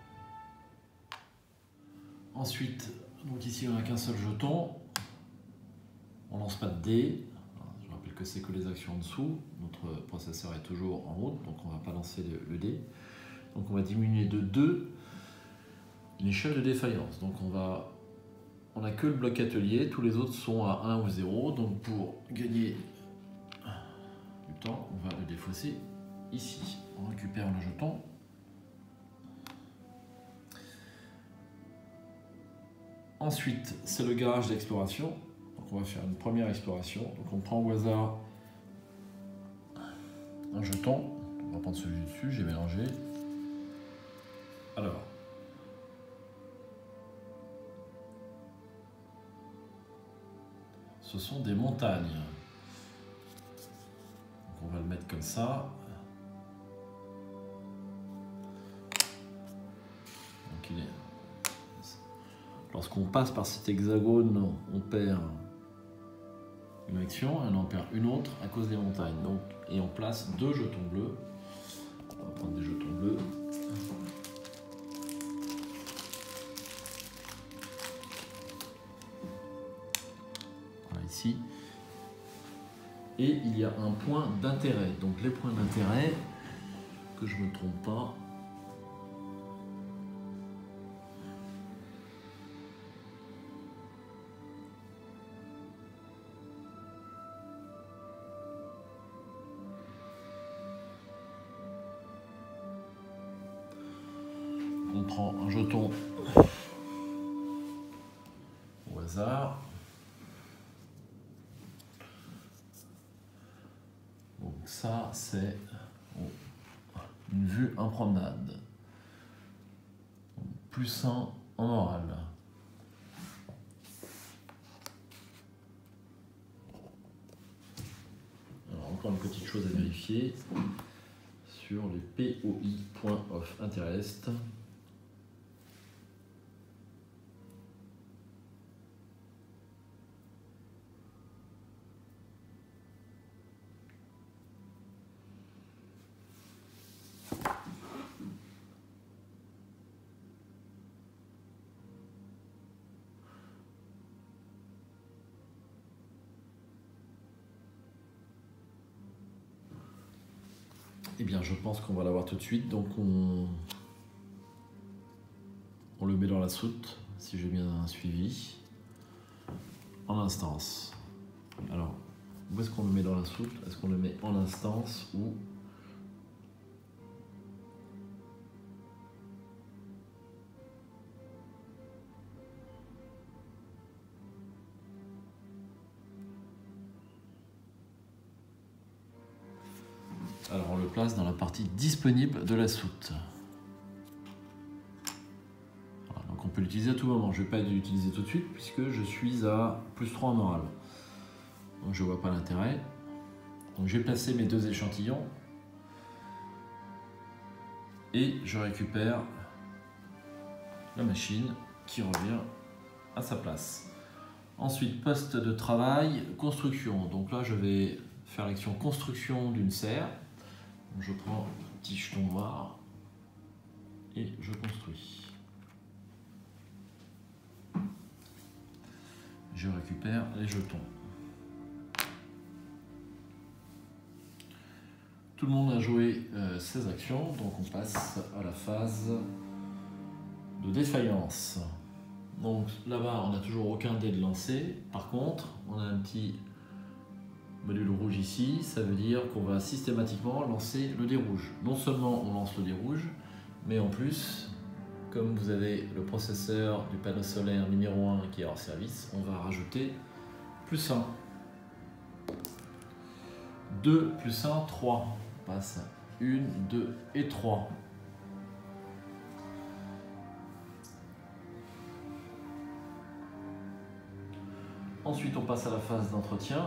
Ensuite, donc ici on n'a qu'un seul jeton. On lance pas de dés. Je rappelle que c'est que les actions en dessous. Notre processeur est toujours en route, donc on ne va pas lancer le dé. Donc on va diminuer de 2 l'échelle de défaillance. Donc on n'a que le bloc atelier, tous les autres sont à 1 ou 0. Donc pour gagner du temps, on va le défausser ici. On récupère le jeton. Ensuite, c'est le garage d'exploration. Donc on va faire une première exploration. Donc on prend au hasard un jeton. On va prendre celui dessus, j'ai mélangé. Alors, ce sont des montagnes. Donc on va le mettre comme ça. Donc il est... Lorsqu'on passe par cet hexagone, on perd une action et on en perd une autre à cause des montagnes. Donc, et on place 2 jetons bleus. On va prendre des jetons bleus. Voilà, ici. Et il y a un point d'intérêt. Donc les points d'intérêt, que je ne me trompe pas, on prend un jeton au hasard. Donc ça, c'est une vue en promenade. Plus 1 en morale. Alors encore une petite chose à vérifier sur les POI, Point of Interest. Eh bien, je pense qu'on va l'avoir tout de suite, donc on le met dans la soute, si j'ai bien suivi, en instance. Alors, où est-ce qu'on le met dans la soute? Est-ce qu'on le met en instance ou... Alors, on le place dans la partie disponible de la soute. Voilà, donc on peut l'utiliser à tout moment. Je ne vais pas l'utiliser tout de suite puisque je suis à plus 3 en morale. Donc je ne vois pas l'intérêt. Donc j'ai placé mes 2 échantillons. Et je récupère la machine qui revient à sa place. Ensuite, poste de travail, construction. Donc là, je vais faire l'action construction d'une serre. Je prends un petit jeton noir et je construis. Je récupère les jetons. Tout le monde a joué ses actions, donc on passe à la phase de défaillance. Donc là-bas, on n'a toujours aucun dé de lancer. Par contre, on a un petit module rouge ici, ça veut dire qu'on va systématiquement lancer le dé rouge. Non seulement on lance le dé rouge, mais en plus, comme vous avez le processeur du panneau solaire numéro 1 qui est hors service, on va rajouter plus 1. 2 plus 1, 3. On passe à 1, 2 et 3. Ensuite, on passe à la phase d'entretien.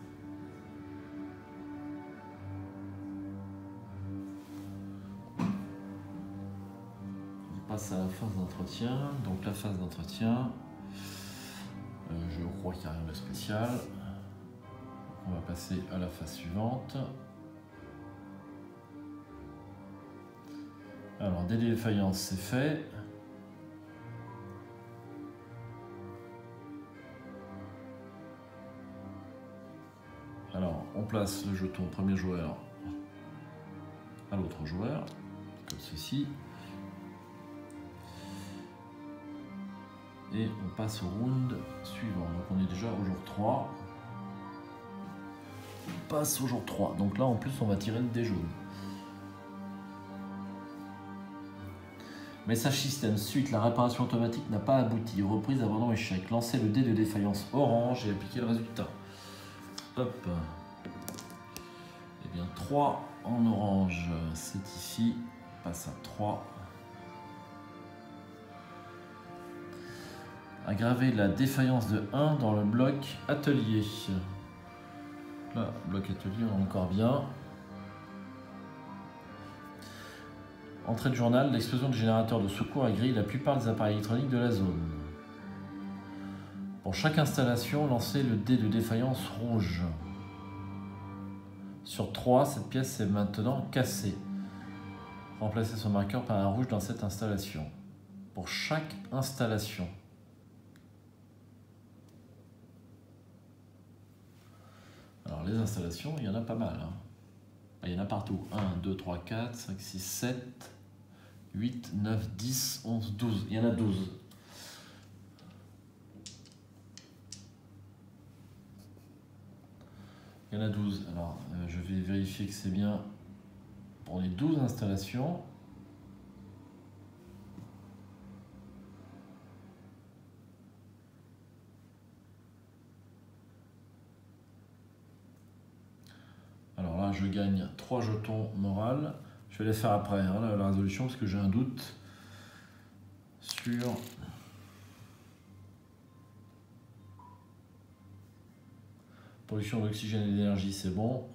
À la phase d'entretien. Donc la phase d'entretien, je crois qu'il n'y a rien de spécial. On va passer à la phase suivante. Alors des défaillances, c'est fait. Alors on place le jeton premier joueur à l'autre joueur, comme ceci. Et on passe au round suivant. Donc on est déjà au jour 3. On passe au jour 3. Donc là en plus on va tirer le dé jaune. Message système suite, la réparation automatique n'a pas abouti. Reprise abandon échec. Lancez le dé de défaillance orange et appliquez le résultat. Hop. Et bien 3 en orange, c'est ici. On passe à 3. Aggraver la défaillance de 1 dans le bloc atelier. Là, bloc atelier, on est encore bien. Entrée de journal, l'explosion du générateur de secours a grillé la plupart des appareils électroniques de la zone. Pour chaque installation, lancez le dé de défaillance rouge. Sur 3, cette pièce est maintenant cassée. remplacez son marqueur par un rouge dans cette installation. Pour chaque installation. Alors les installations, il y en a pas mal. Hein. Il y en a partout. 1, 2, 3, 4, 5, 6, 7, 8, 9, 10, 11, 12. Il y en a 12. Il y en a 12. Alors, je vais vérifier que c'est bien pour les 12 installations. Alors là, je gagne 3 jetons morales. Je vais les faire après, hein, la résolution, parce que j'ai un doute sur... Production d'oxygène et d'énergie, c'est bon.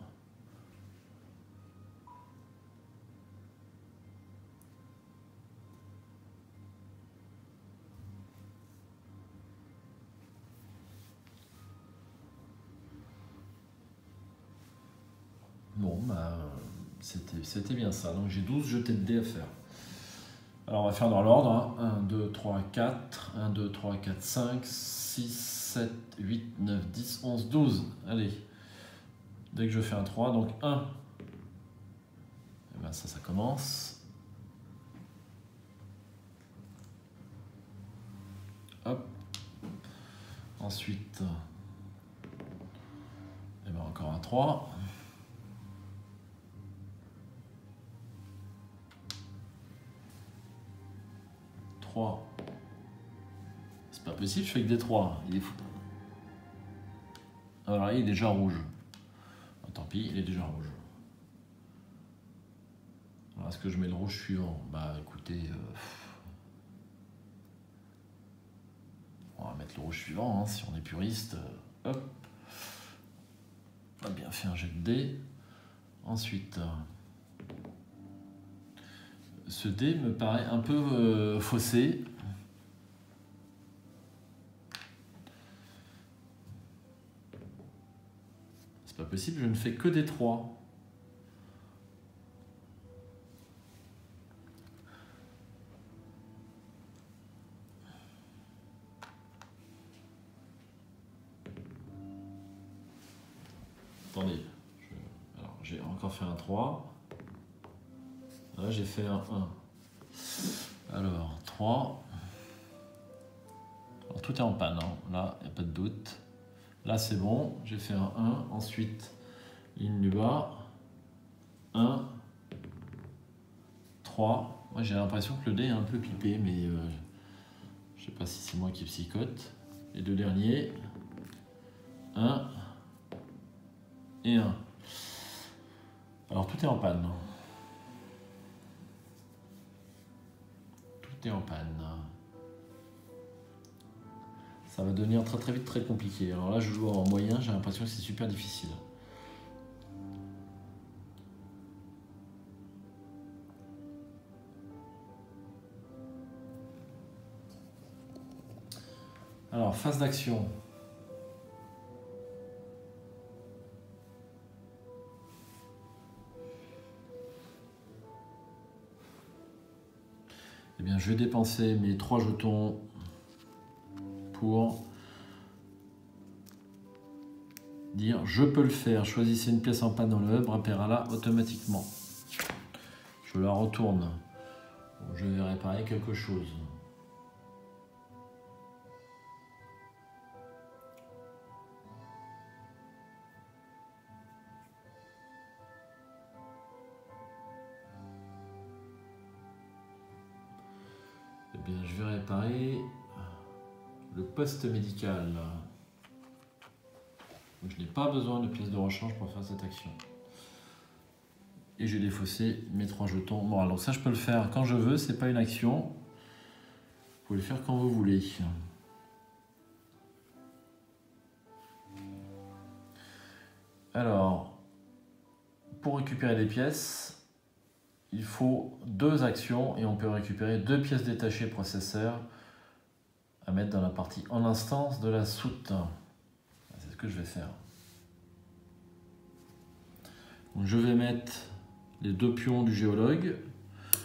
Bon, bah, c'était bien ça. Donc j'ai 12 jetés de dés à faire. Alors on va faire dans l'ordre. Hein. 1, 2, 3, 4. 1, 2, 3, 4, 5, 6, 7, 8, 9, 10, 11, 12. Allez. Dès que je fais un 3, donc 1. Et ben ça commence. Hop. Ensuite, et ben encore un 3. 3. C'est pas possible, je fais que des 3. Il est fou. Alors là, il est déjà rouge. Tant pis, il est déjà rouge. Alors est-ce que je mets le rouge suivant? Bah écoutez, on va mettre le rouge suivant, hein, si on est puriste. Hop. On a bien fait un jet de dés. Ensuite, ce dé me paraît un peu faussé. C'est pas possible, je ne fais que des 3. Attendez, alors j'ai encore fait un 3. Là j'ai fait un 1. Alors 3. Alors, tout est en panne, hein. Là il n'y a pas de doute. Là c'est bon, j'ai fait un 1. Ensuite, ligne du bas. 1. 3. Moi j'ai l'impression que le dé est un peu pipé, mais je sais pas si c'est moi qui psychote. Les deux derniers. 1 et 1. Alors tout est en panne. Tout est en panne. Ça va devenir très très vite très compliqué. Alors là je joue en moyen, j'ai l'impression que c'est super difficile. Alors phase d'action. Eh bien, je vais dépenser mes 3 jetons pour dire je peux le faire. Choisissez une pièce en panne dans le hub, repérez-la automatiquement. Je la retourne. Je vais réparer quelque chose. Eh bien, je vais réparer le poste médical. Donc, je n'ai pas besoin de pièces de rechange pour faire cette action. Et j'ai défaussé mes 3 jetons morales. Donc ça, je peux le faire quand je veux, c'est pas une action. Vous pouvez le faire quand vous voulez. Alors, pour récupérer des pièces, il faut 2 actions et on peut récupérer 2 pièces détachées processeur à mettre dans la partie en instance de la soute. C'est ce que je vais faire. Donc, je vais mettre les 2 pions du géologue.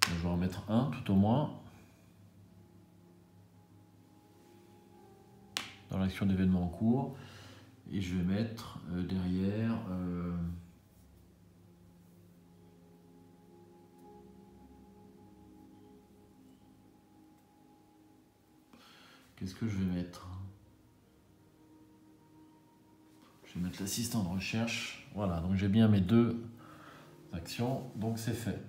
je vais en mettre un tout au moins. Dans l'action d'événement en cours. Et je vais mettre derrière... qu'est-ce que je vais mettre? Je vais mettre l'assistant de recherche. Voilà, donc j'ai bien mes deux actions, donc c'est fait.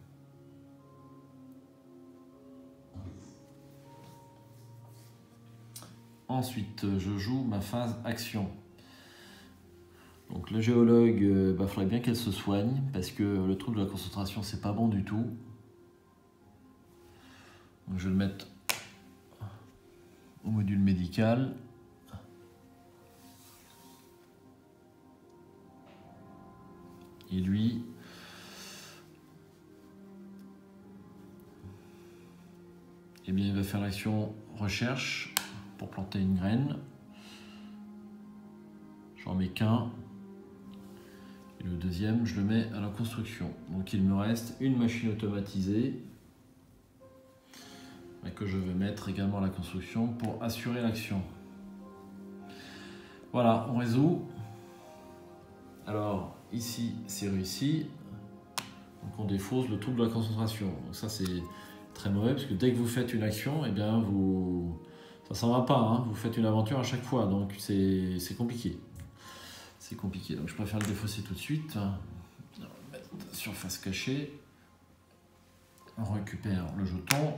Ensuite, je joue ma phase action. Donc le géologue, il faudrait bien qu'elle se soigne, parce que le trouble de la concentration, c'est pas bon du tout. Donc je vais le mettre au module médical. Et lui, eh bien, il va faire l'action recherche pour planter une graine. J'en mets qu'un. Et le deuxième, je le mets à la construction. Donc il me reste une machine automatisée que je vais mettre également à la construction pour assurer l'action. Voilà, on résout. Alors ici, c'est réussi. Donc on défausse le trouble de la concentration. Donc ça, c'est très mauvais parce que dès que vous faites une action, eh bien ça s'en va pas. Hein. Vous faites une aventure à chaque fois, donc c'est compliqué. C'est compliqué. Donc je préfère le défausser tout de suite. On va mettre surface cachée. On récupère le jeton.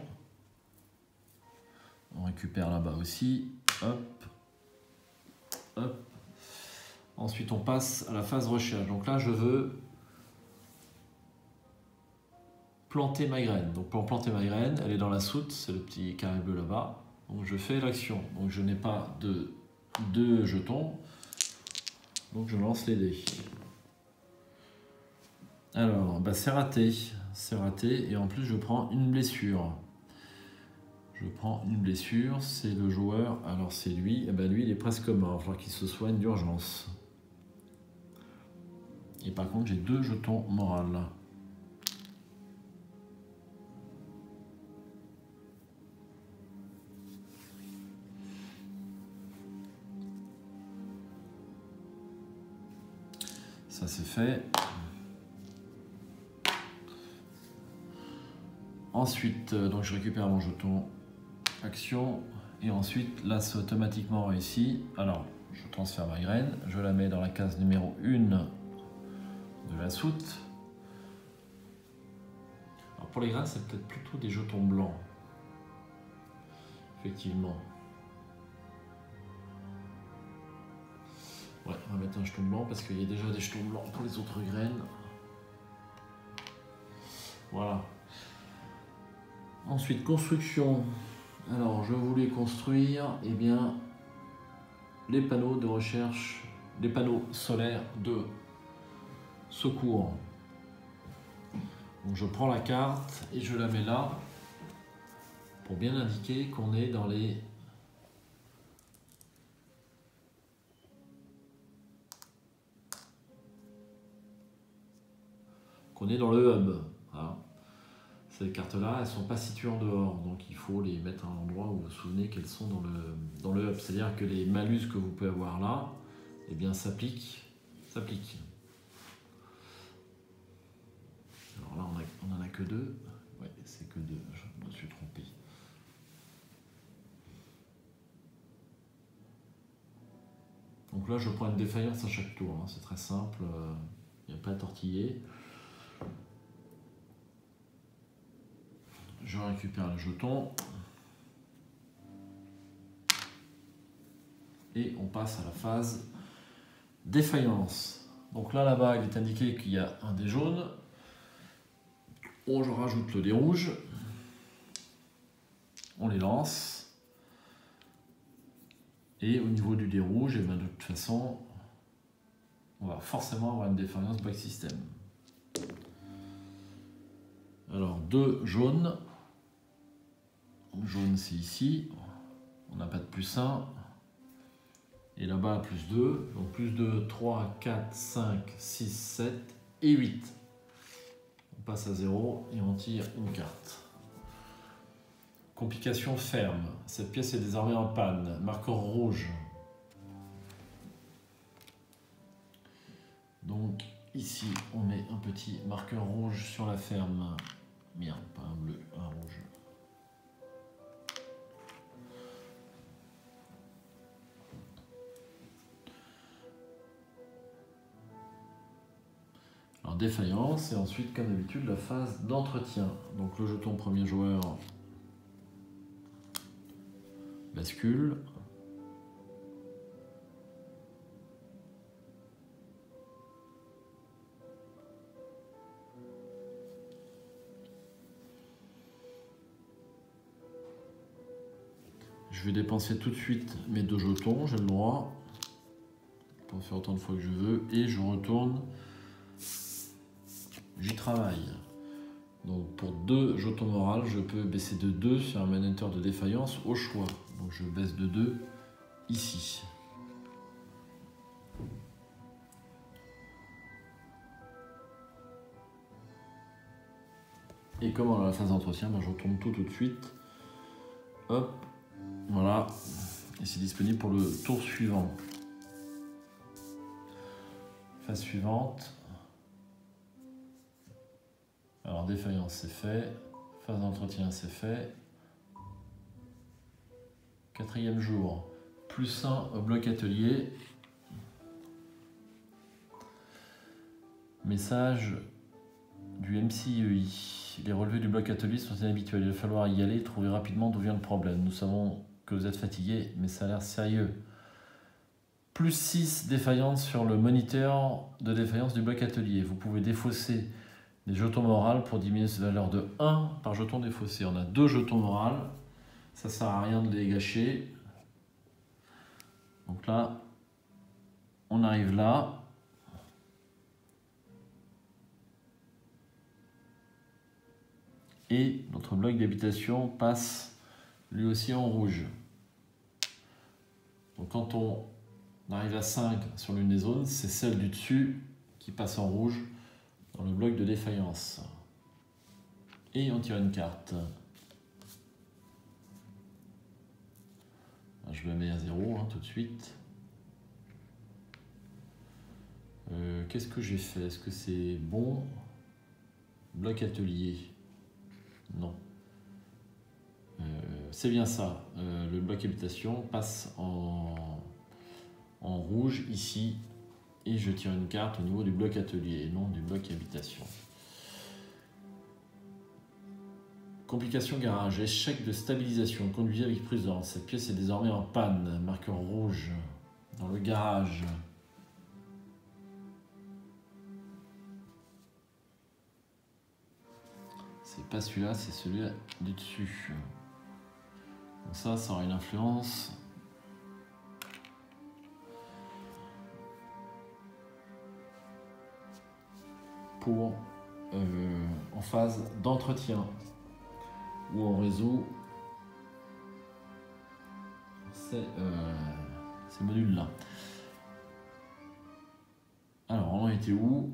On récupère là-bas aussi. Hop. Hop. Ensuite, on passe à la phase recherche. Donc là, je veux planter ma graine. Donc pour planter ma graine, elle est dans la soute, c'est le petit carré bleu là-bas. Donc je fais l'action. Donc je n'ai pas de deux jetons. Donc je lance les dés. Alors, c'est raté. C'est raté. Et en plus, je prends une blessure. Je prends une blessure. C'est le joueur. Alors c'est lui. Et ben lui, il est presque mort. Il va falloir qu'il se soigne d'urgence. Et par contre, j'ai deux jetons morales. Ça c'est fait. Ensuite, donc je récupère mon jeton action. Et ensuite, là c'est automatiquement réussi. Alors, je transfère ma graine. Je la mets dans la case numéro 1 de la soute. Alors pour les graines, c'est peut-être plutôt des jetons blancs. Effectivement. Ouais, on va mettre un jeton blanc parce qu'il y a déjà des jetons blancs pour les autres graines. Voilà. Ensuite, construction. Alors, je voulais construire, eh bien, les panneaux de recherche, les panneaux solaires de secours. Donc, je prends la carte et je la mets là pour bien indiquer qu'on est dans les... qu'on est dans le hub. Voilà. Ces cartes-là, elles ne sont pas situées en dehors, donc il faut les mettre à un endroit où vous vous souvenez qu'elles sont dans le hub. C'est-à-dire que les malus que vous pouvez avoir là, eh bien, s'appliquent. Alors là, on n'en a que deux. Ouais, c'est que deux, je me suis trompé. Donc là, je prends une défaillance à chaque tour, hein. C'est très simple, il n'y a pas à tortiller. Je récupère le jeton. Et on passe à la phase défaillance. Donc là-bas, il est indiqué qu'il y a un dé jaune. Oh, je rajoute le dé rouge. On les lance. Et au niveau du dé rouge, et bien de toute façon, on va forcément avoir une défaillance back system. Alors, 2 jaunes. Jaune, c'est ici. On n'a pas de +1. Et là-bas, +2. Donc, +2, 3, 4, 5, 6, 7 et 8. passe à 0 et on tire une carte. Complication ferme. Cette pièce est désormais en panne. Marqueur rouge. Donc ici, on met un petit marqueur rouge sur la ferme. Merde, pas un bleu, un rouge. Alors défaillance et ensuite, comme d'habitude, la phase d'entretien. Donc le jeton premier joueur bascule. Je vais dépenser tout de suite mes 2 jetons, j'ai le droit. Je peux en faire autant de fois que je veux et je retourne. J'y travaille. Donc pour 2 jetons morales, je peux baisser de 2 sur un manateur de défaillance au choix. Donc je baisse de 2 ici. Et comme on a la phase d'entretien, je retourne tout de suite. Hop, voilà. Et c'est disponible pour le tour suivant. Phase suivante. Alors défaillance c'est fait. Phase d'entretien c'est fait. 4e jour. +1 au bloc atelier. Message du MCEI. Les relevés du bloc atelier sont inhabituels. Il va falloir y aller et trouver rapidement d'où vient le problème. Nous savons que vous êtes fatigué, mais ça a l'air sérieux. +6 défaillance sur le moniteur de défaillance du bloc atelier. Vous pouvez défausser des jetons morales pour diminuer cette valeur de 1 par jeton défaussé. On a 2 jetons morales. Ça sert à rien de les gâcher. Donc là, on arrive là. Et notre bloc d'habitation passe lui aussi en rouge. Donc quand on arrive à 5 sur l'une des zones, c'est celle du dessus qui passe en rouge dans le bloc de défaillance. Et on tire une carte. Je le mets à 0 tout de suite. Qu'est-ce que j'ai fait? Est-ce que c'est bon? Bloc atelier. Non. C'est bien ça. Le bloc habitation passe en rouge ici. Et je tire une carte au niveau du bloc atelier et non du bloc habitation. Complication garage. Échec de stabilisation. Conduisez avec prudence. Cette pièce est désormais en panne. Marqueur rouge dans le garage. C'est pas celui-là, c'est celui du dessus. Donc ça aura une influence. Pour en phase d'entretien où on résout ces modules-là. Alors, on en était où?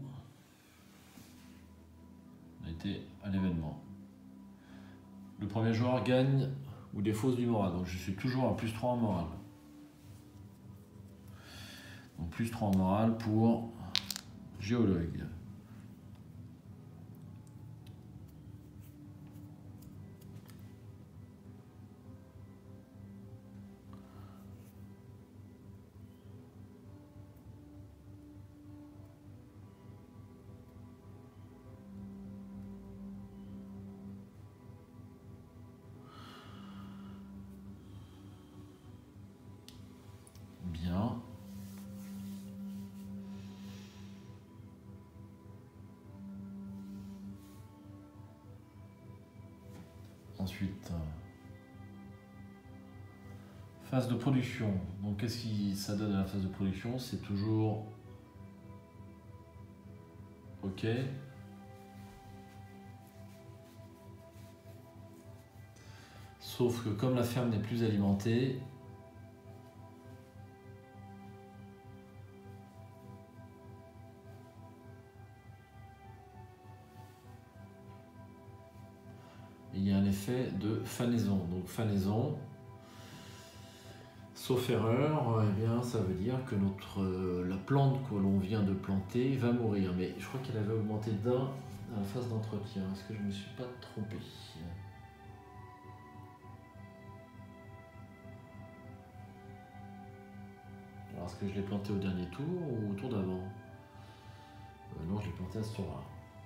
On a été à l'événement. Le premier joueur gagne ou défausse du moral. Donc je suis toujours à +3 en moral. Donc +3 en moral pour géologue. Bien. Ensuite, phase de production. Donc qu'est-ce que ça donne à la phase de production? C'est toujours OK. Sauf que comme la ferme n'est plus alimentée, un effet de fanaison. Donc fanaison, sauf erreur, eh bien, ça veut dire que la plante que l'on vient de planter va mourir. Mais je crois qu'elle avait augmenté d'un à la phase d'entretien. Est-ce que je ne me suis pas trompé? Alors, est-ce que je l'ai planté au dernier tour ou au tour d'avant? Non, je l'ai planté à ce tour-là.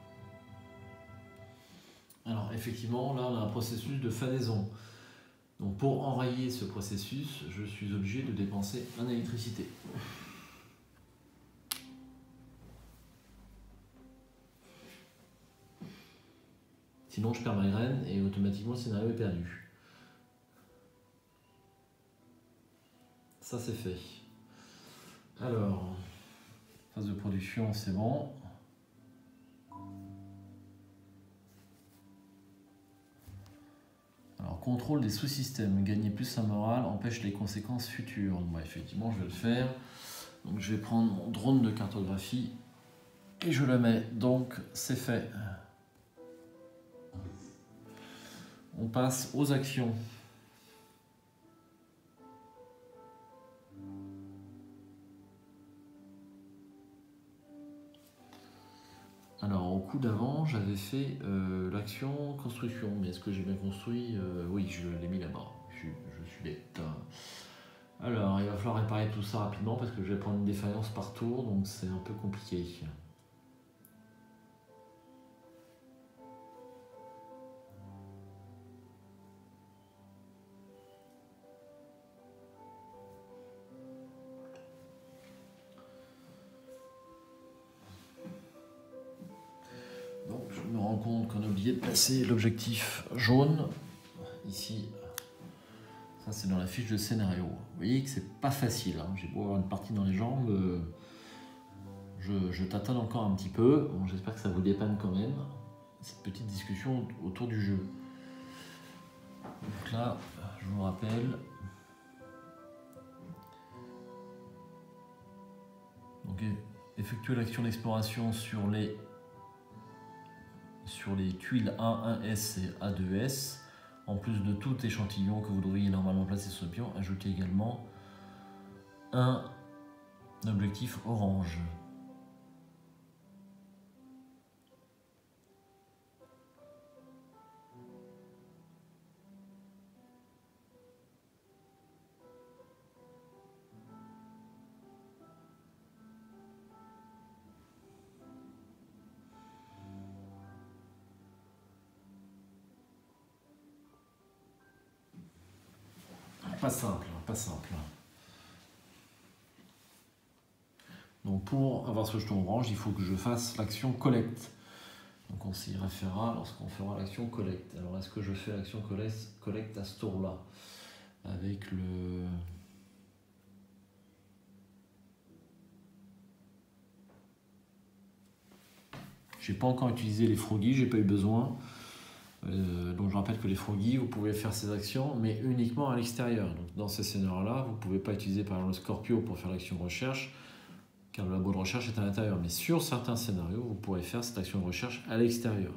Alors, effectivement, là, on a un processus de fanaison. Donc, pour enrayer ce processus, je suis obligé de dépenser en électricité. Sinon, je perds ma graine et automatiquement, le scénario est perdu. Ça, c'est fait. Alors, phase de production, c'est bon. Alors, contrôle des sous-systèmes. Gagner plus en morale empêche les conséquences futures. Bon, effectivement, je vais le faire. Donc, je vais prendre mon drone de cartographie et je le mets. Donc, c'est fait. On passe aux actions. Alors, au coup d'avant, j'avais fait l'action construction. Mais est-ce que j'ai bien construit? Oui, je l'ai mis là-bas. Je suis bête. Alors, il va falloir réparer tout ça rapidement parce que je vais prendre une défaillance par tour, donc c'est un peu compliqué. Donc, je me rends compte qu'on a oublié de passer l'objectif jaune. Ici, ça c'est dans la fiche de scénario. Vous voyez que c'est pas facile. Hein. J'ai beau avoir une partie dans les jambes, je tâtonne encore un petit peu. Bon, j'espère que ça vous dépanne quand même, cette petite discussion autour du jeu. Donc là, je vous rappelle. Donc, effectuer l'action d'exploration sur les tuiles A1S et A2S. En plus de tout échantillon que vous devriez normalement placer sur le pion, ajoutez également un objectif orange. Pas simple, pas simple. Donc pour avoir ce jeton orange, il faut que je fasse l'action collecte. Donc on s'y référera lorsqu'on fera l'action collecte. Alors est-ce que je fais l'action collecte à ce tour-là? Avec le... J'ai pas encore utilisé les froggies, j'ai pas eu besoin. Donc je rappelle que les froggies, vous pouvez faire ces actions, mais uniquement à l'extérieur. Donc dans ces scénarios-là, vous ne pouvez pas utiliser par exemple le Scorpio pour faire l'action recherche, car le labo de recherche est à l'intérieur. Mais sur certains scénarios, vous pourrez faire cette action de recherche à l'extérieur.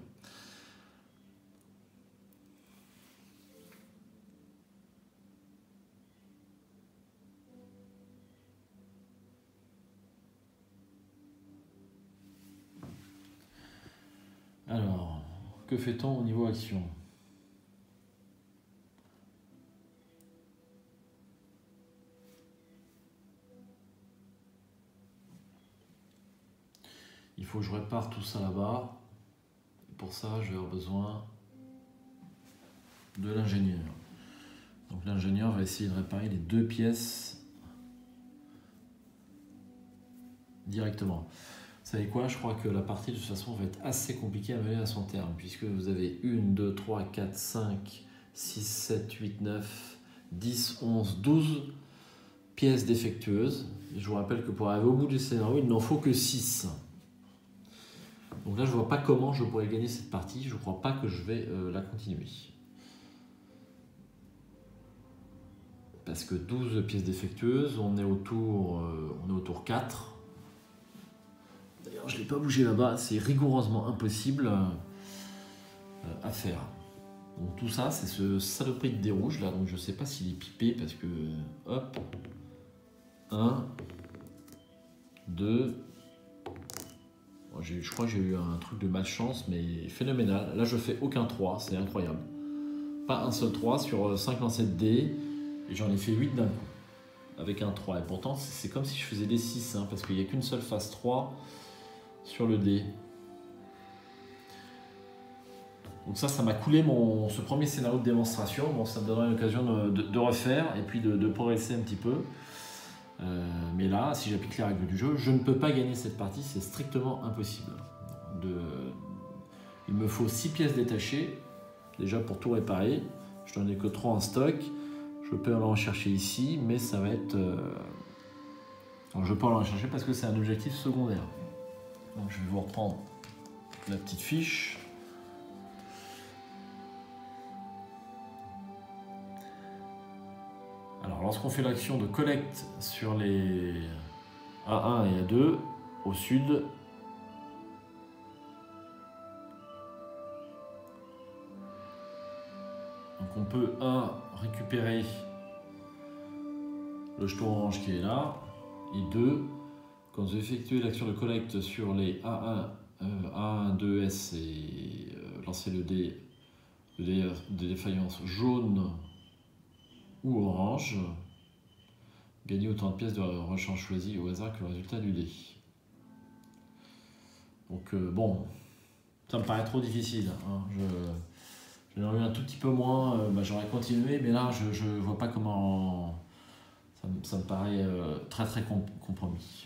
Alors, que fait-on au niveau action? Il faut que je répare tout ça là-bas. Pour ça, je vais avoir besoin de l'ingénieur. Donc l'ingénieur va essayer de réparer les deux pièces directement. Vous savez quoi? Je crois que la partie de toute façon va être assez compliquée à mener à son terme, puisque vous avez 1, 2, 3, 4, 5, 6, 7, 8, 9, 10, 11, 12 pièces défectueuses. Et je vous rappelle que pour arriver au bout du scénario, il n'en faut que 6. Donc là, je ne vois pas comment je pourrais gagner cette partie. Je ne crois pas que je vais la continuer. Parce que 12 pièces défectueuses, on est au tour 4. D'ailleurs, je ne l'ai pas bougé là-bas. C'est rigoureusement impossible à faire. Donc tout ça, c'est ce saloperie de dé rouge là, donc je sais pas s'il est pipé parce que, hop, 1, 2, bon, je crois que j'ai eu un truc de malchance, mais phénoménal. Là, je fais aucun 3, c'est incroyable. Pas un seul 3 sur 5 lancers de dés, et j'en ai fait 8 d'un coup, avec un 3. Et pourtant, c'est comme si je faisais des 6, hein, parce qu'il n'y a qu'une seule phase 3 sur le dé. Donc ça m'a coulé ce premier scénario de démonstration. Bon, ça me donnera l'occasion de refaire et puis de progresser un petit peu. Mais là, si j'applique les règles du jeu, je ne peux pas gagner cette partie, c'est strictement impossible. Il me faut 6 pièces détachées, déjà pour tout réparer. Je n'en ai que 3 en stock. Je peux aller en chercher ici, mais ça va être... Alors, je peux aller en chercher parce que c'est un objectif secondaire. Donc je vais vous reprendre la petite fiche. Alors, lorsqu'on fait l'action de collecte sur les A1 et A2, au sud, donc on peut, récupérer le jeton orange qui est là, et 2, quand vous effectuez l'action de collecte sur les A1, A1, 2S et lancer le dé de défaillance jaune ou orange, gagner autant de pièces de rechange choisies au hasard que le résultat du dé. Donc bon, ça me paraît trop difficile. Hein. J'en ai eu un tout petit peu moins, j'aurais continué, mais là je vois pas comment. Ça me paraît très compromis.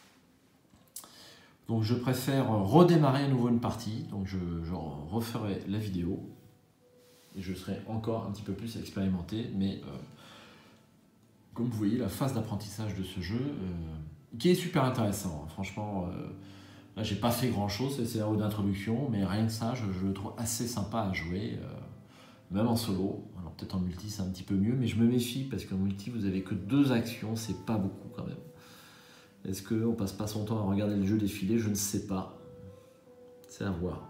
Donc je préfère redémarrer à nouveau une partie, donc je referai la vidéo. Et je serai encore un petit peu plus expérimenté, mais comme vous voyez, la phase d'apprentissage de ce jeu, qui est super intéressant, hein. Franchement, là j'ai pas fait grand chose, c'est le scénario d'introduction, mais rien que ça, je le trouve assez sympa à jouer, même en solo. Alors peut-être en multi c'est un petit peu mieux, mais je me méfie parce qu'en multi vous avez que 2 actions, c'est pas beaucoup quand même. Est-ce qu'on passe pas son temps à regarder le jeu défiler? Je ne sais pas, c'est à voir.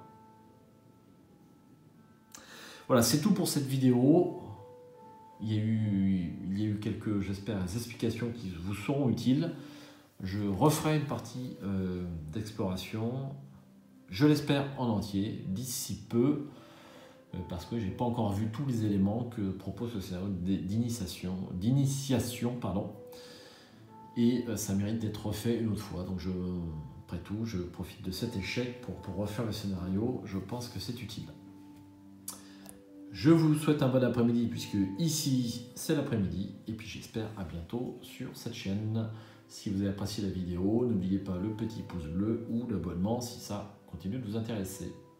Voilà, c'est tout pour cette vidéo. Il y a eu quelques, j'espère, explications qui vous seront utiles. Je referai une partie d'exploration, je l'espère en entier, d'ici peu, parce que je n'ai pas encore vu tous les éléments que propose ce scénario d'initiation, et ça mérite d'être refait une autre fois. Donc après tout, je profite de cet échec pour refaire le scénario. Je pense que c'est utile. Je vous souhaite un bon après-midi puisque ici c'est l'après-midi et puis j'espère à bientôt sur cette chaîne. Si vous avez apprécié la vidéo, n'oubliez pas le petit pouce bleu ou l'abonnement si ça continue de vous intéresser.